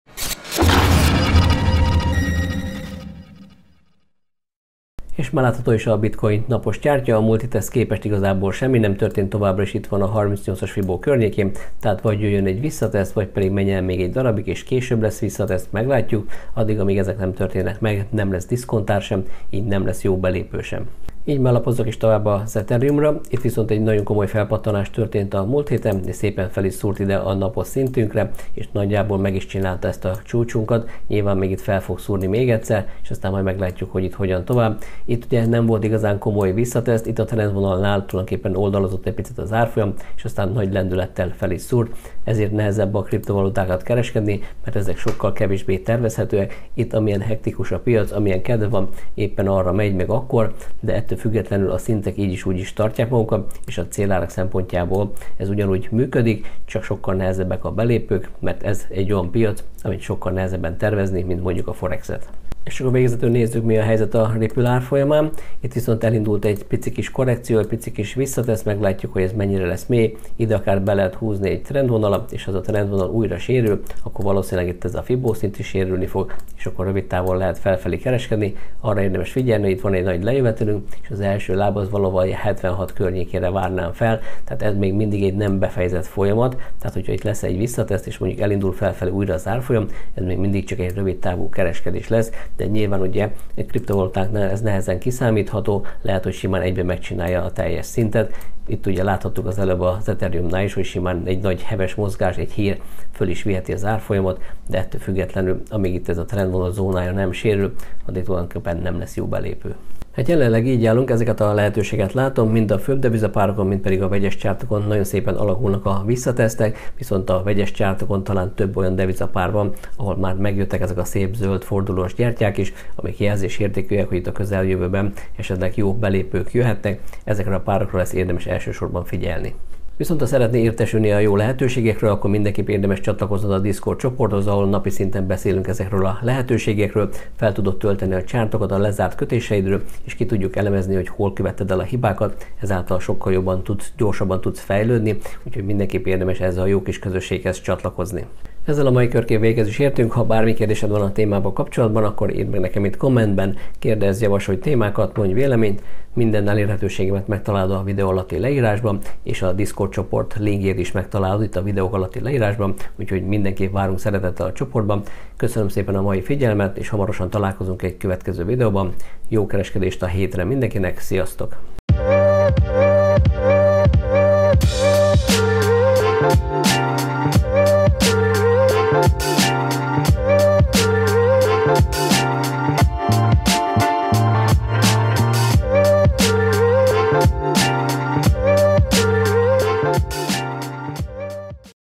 És már látható is a Bitcoin napos csártya, a múlt héthez képest igazából semmi nem történt, továbbra is itt van a 38-as Fibó környékén, tehát vagy jöjjön egy visszateszt, vagy pedig menjen még egy darabig, és később lesz visszateszt, meglátjuk, addig, amíg ezek nem történnek meg, nem lesz diszkontár sem, így nem lesz jó belépő sem. Így már lapozzak is tovább az Ethereumra, itt viszont egy nagyon komoly felpattanás történt a múlt héten, és szépen fel is szúrt ide a napos szintünkre, és nagyjából meg is csinálta ezt a csúcsunkat, nyilván még itt fel fog szúrni még egyszer, és aztán majd meglátjuk, hogy itt hogyan tovább. Itt ugye nem volt igazán komoly visszateszt, itt a trendvonalnál tulajdonképpen oldalazott egy picit az árfolyam, és aztán nagy lendülettel fel is szúrt, ezért nehezebb a kriptovalutákat kereskedni, mert ezek sokkal kevésbé tervezhetőek. Itt amilyen hektikus a piac, amilyen kedve van, éppen arra megy meg akkor, de ettől függetlenül a szintek így is úgy is tartják magukat, és a célárak szempontjából ez ugyanúgy működik, csak sokkal nehezebbek a belépők, mert ez egy olyan piac, amit sokkal nehezebben tervezni, mint mondjuk a Forexet. És akkor végezetül nézzük, mi a helyzet a Ripple árfolyamán. Itt viszont elindult egy pici kis korrekció, egy pici kis visszatesz, meglátjuk, hogy ez mennyire lesz mély. Ide akár be lehet húzni egy trendvonalat, és az a trendvonal újra sérül, akkor valószínűleg itt ez a Fibó szint is sérülni fog, és akkor rövid távon lehet felfelé kereskedni. Arra érdemes figyelni, itt van egy nagy lejövetelünk, és az első láb az valóban 76 környékére várnám fel, tehát ez még mindig egy nem befejezett folyamat, tehát hogyha itt lesz egy visszatesz, és mondjuk elindul felfelé újra az árfolyam, ez még mindig csak egy rövid távú kereskedés lesz, de nyilván ugye egy kriptovalutáknál ez nehezen kiszámítható, lehet, hogy simán egyben megcsinálja a teljes szintet. Itt ugye láthattuk az előbb az Ethereumnál is, hogy simán egy nagy heves mozgás, egy hír föl is viheti az árfolyamot, de ettől függetlenül, amíg itt ez a trendvonal zónája nem sérül, addig tulajdonképpen nem lesz jó belépő. Hát jelenleg így állunk, ezeket a lehetőséget látom, mind a főbb devizapárokon, mind pedig a vegyes csártokon nagyon szépen alakulnak a visszatesztek, viszont a vegyes csártokon talán több olyan devizapár van, ahol már megjöttek ezek a szép zöld fordulós gyertyák is, amik jelzésértékűek, hogy itt a közeljövőben esetleg jó belépők jöhetnek, ezekre a párokra lesz érdemes elsősorban figyelni. Viszont ha szeretné értesülni a jó lehetőségekről, akkor mindenképp érdemes csatlakoznod a Discord csoporthoz, ahol napi szinten beszélünk ezekről a lehetőségekről, fel tudod tölteni a csártokat a lezárt kötéseidről, és ki tudjuk elemezni, hogy hol követted el a hibákat, ezáltal sokkal jobban gyorsabban tudsz fejlődni, úgyhogy mindenképp érdemes ezzel a jó kis közösséghez csatlakozni. Ezzel a mai körkép véghez is értünk, ha bármi kérdésed van a témával kapcsolatban, akkor írd meg nekem itt kommentben, kérdezz, javasolj témákat, mondj véleményt, minden elérhetőségemet megtalálod a videó alatti leírásban, és a Discord csoport linkjét is megtalálod itt a videók alatti leírásban, úgyhogy mindenképp várunk szeretettel a csoportban. Köszönöm szépen a mai figyelmet, és hamarosan találkozunk egy következő videóban. Jó kereskedést a hétre mindenkinek, sziasztok!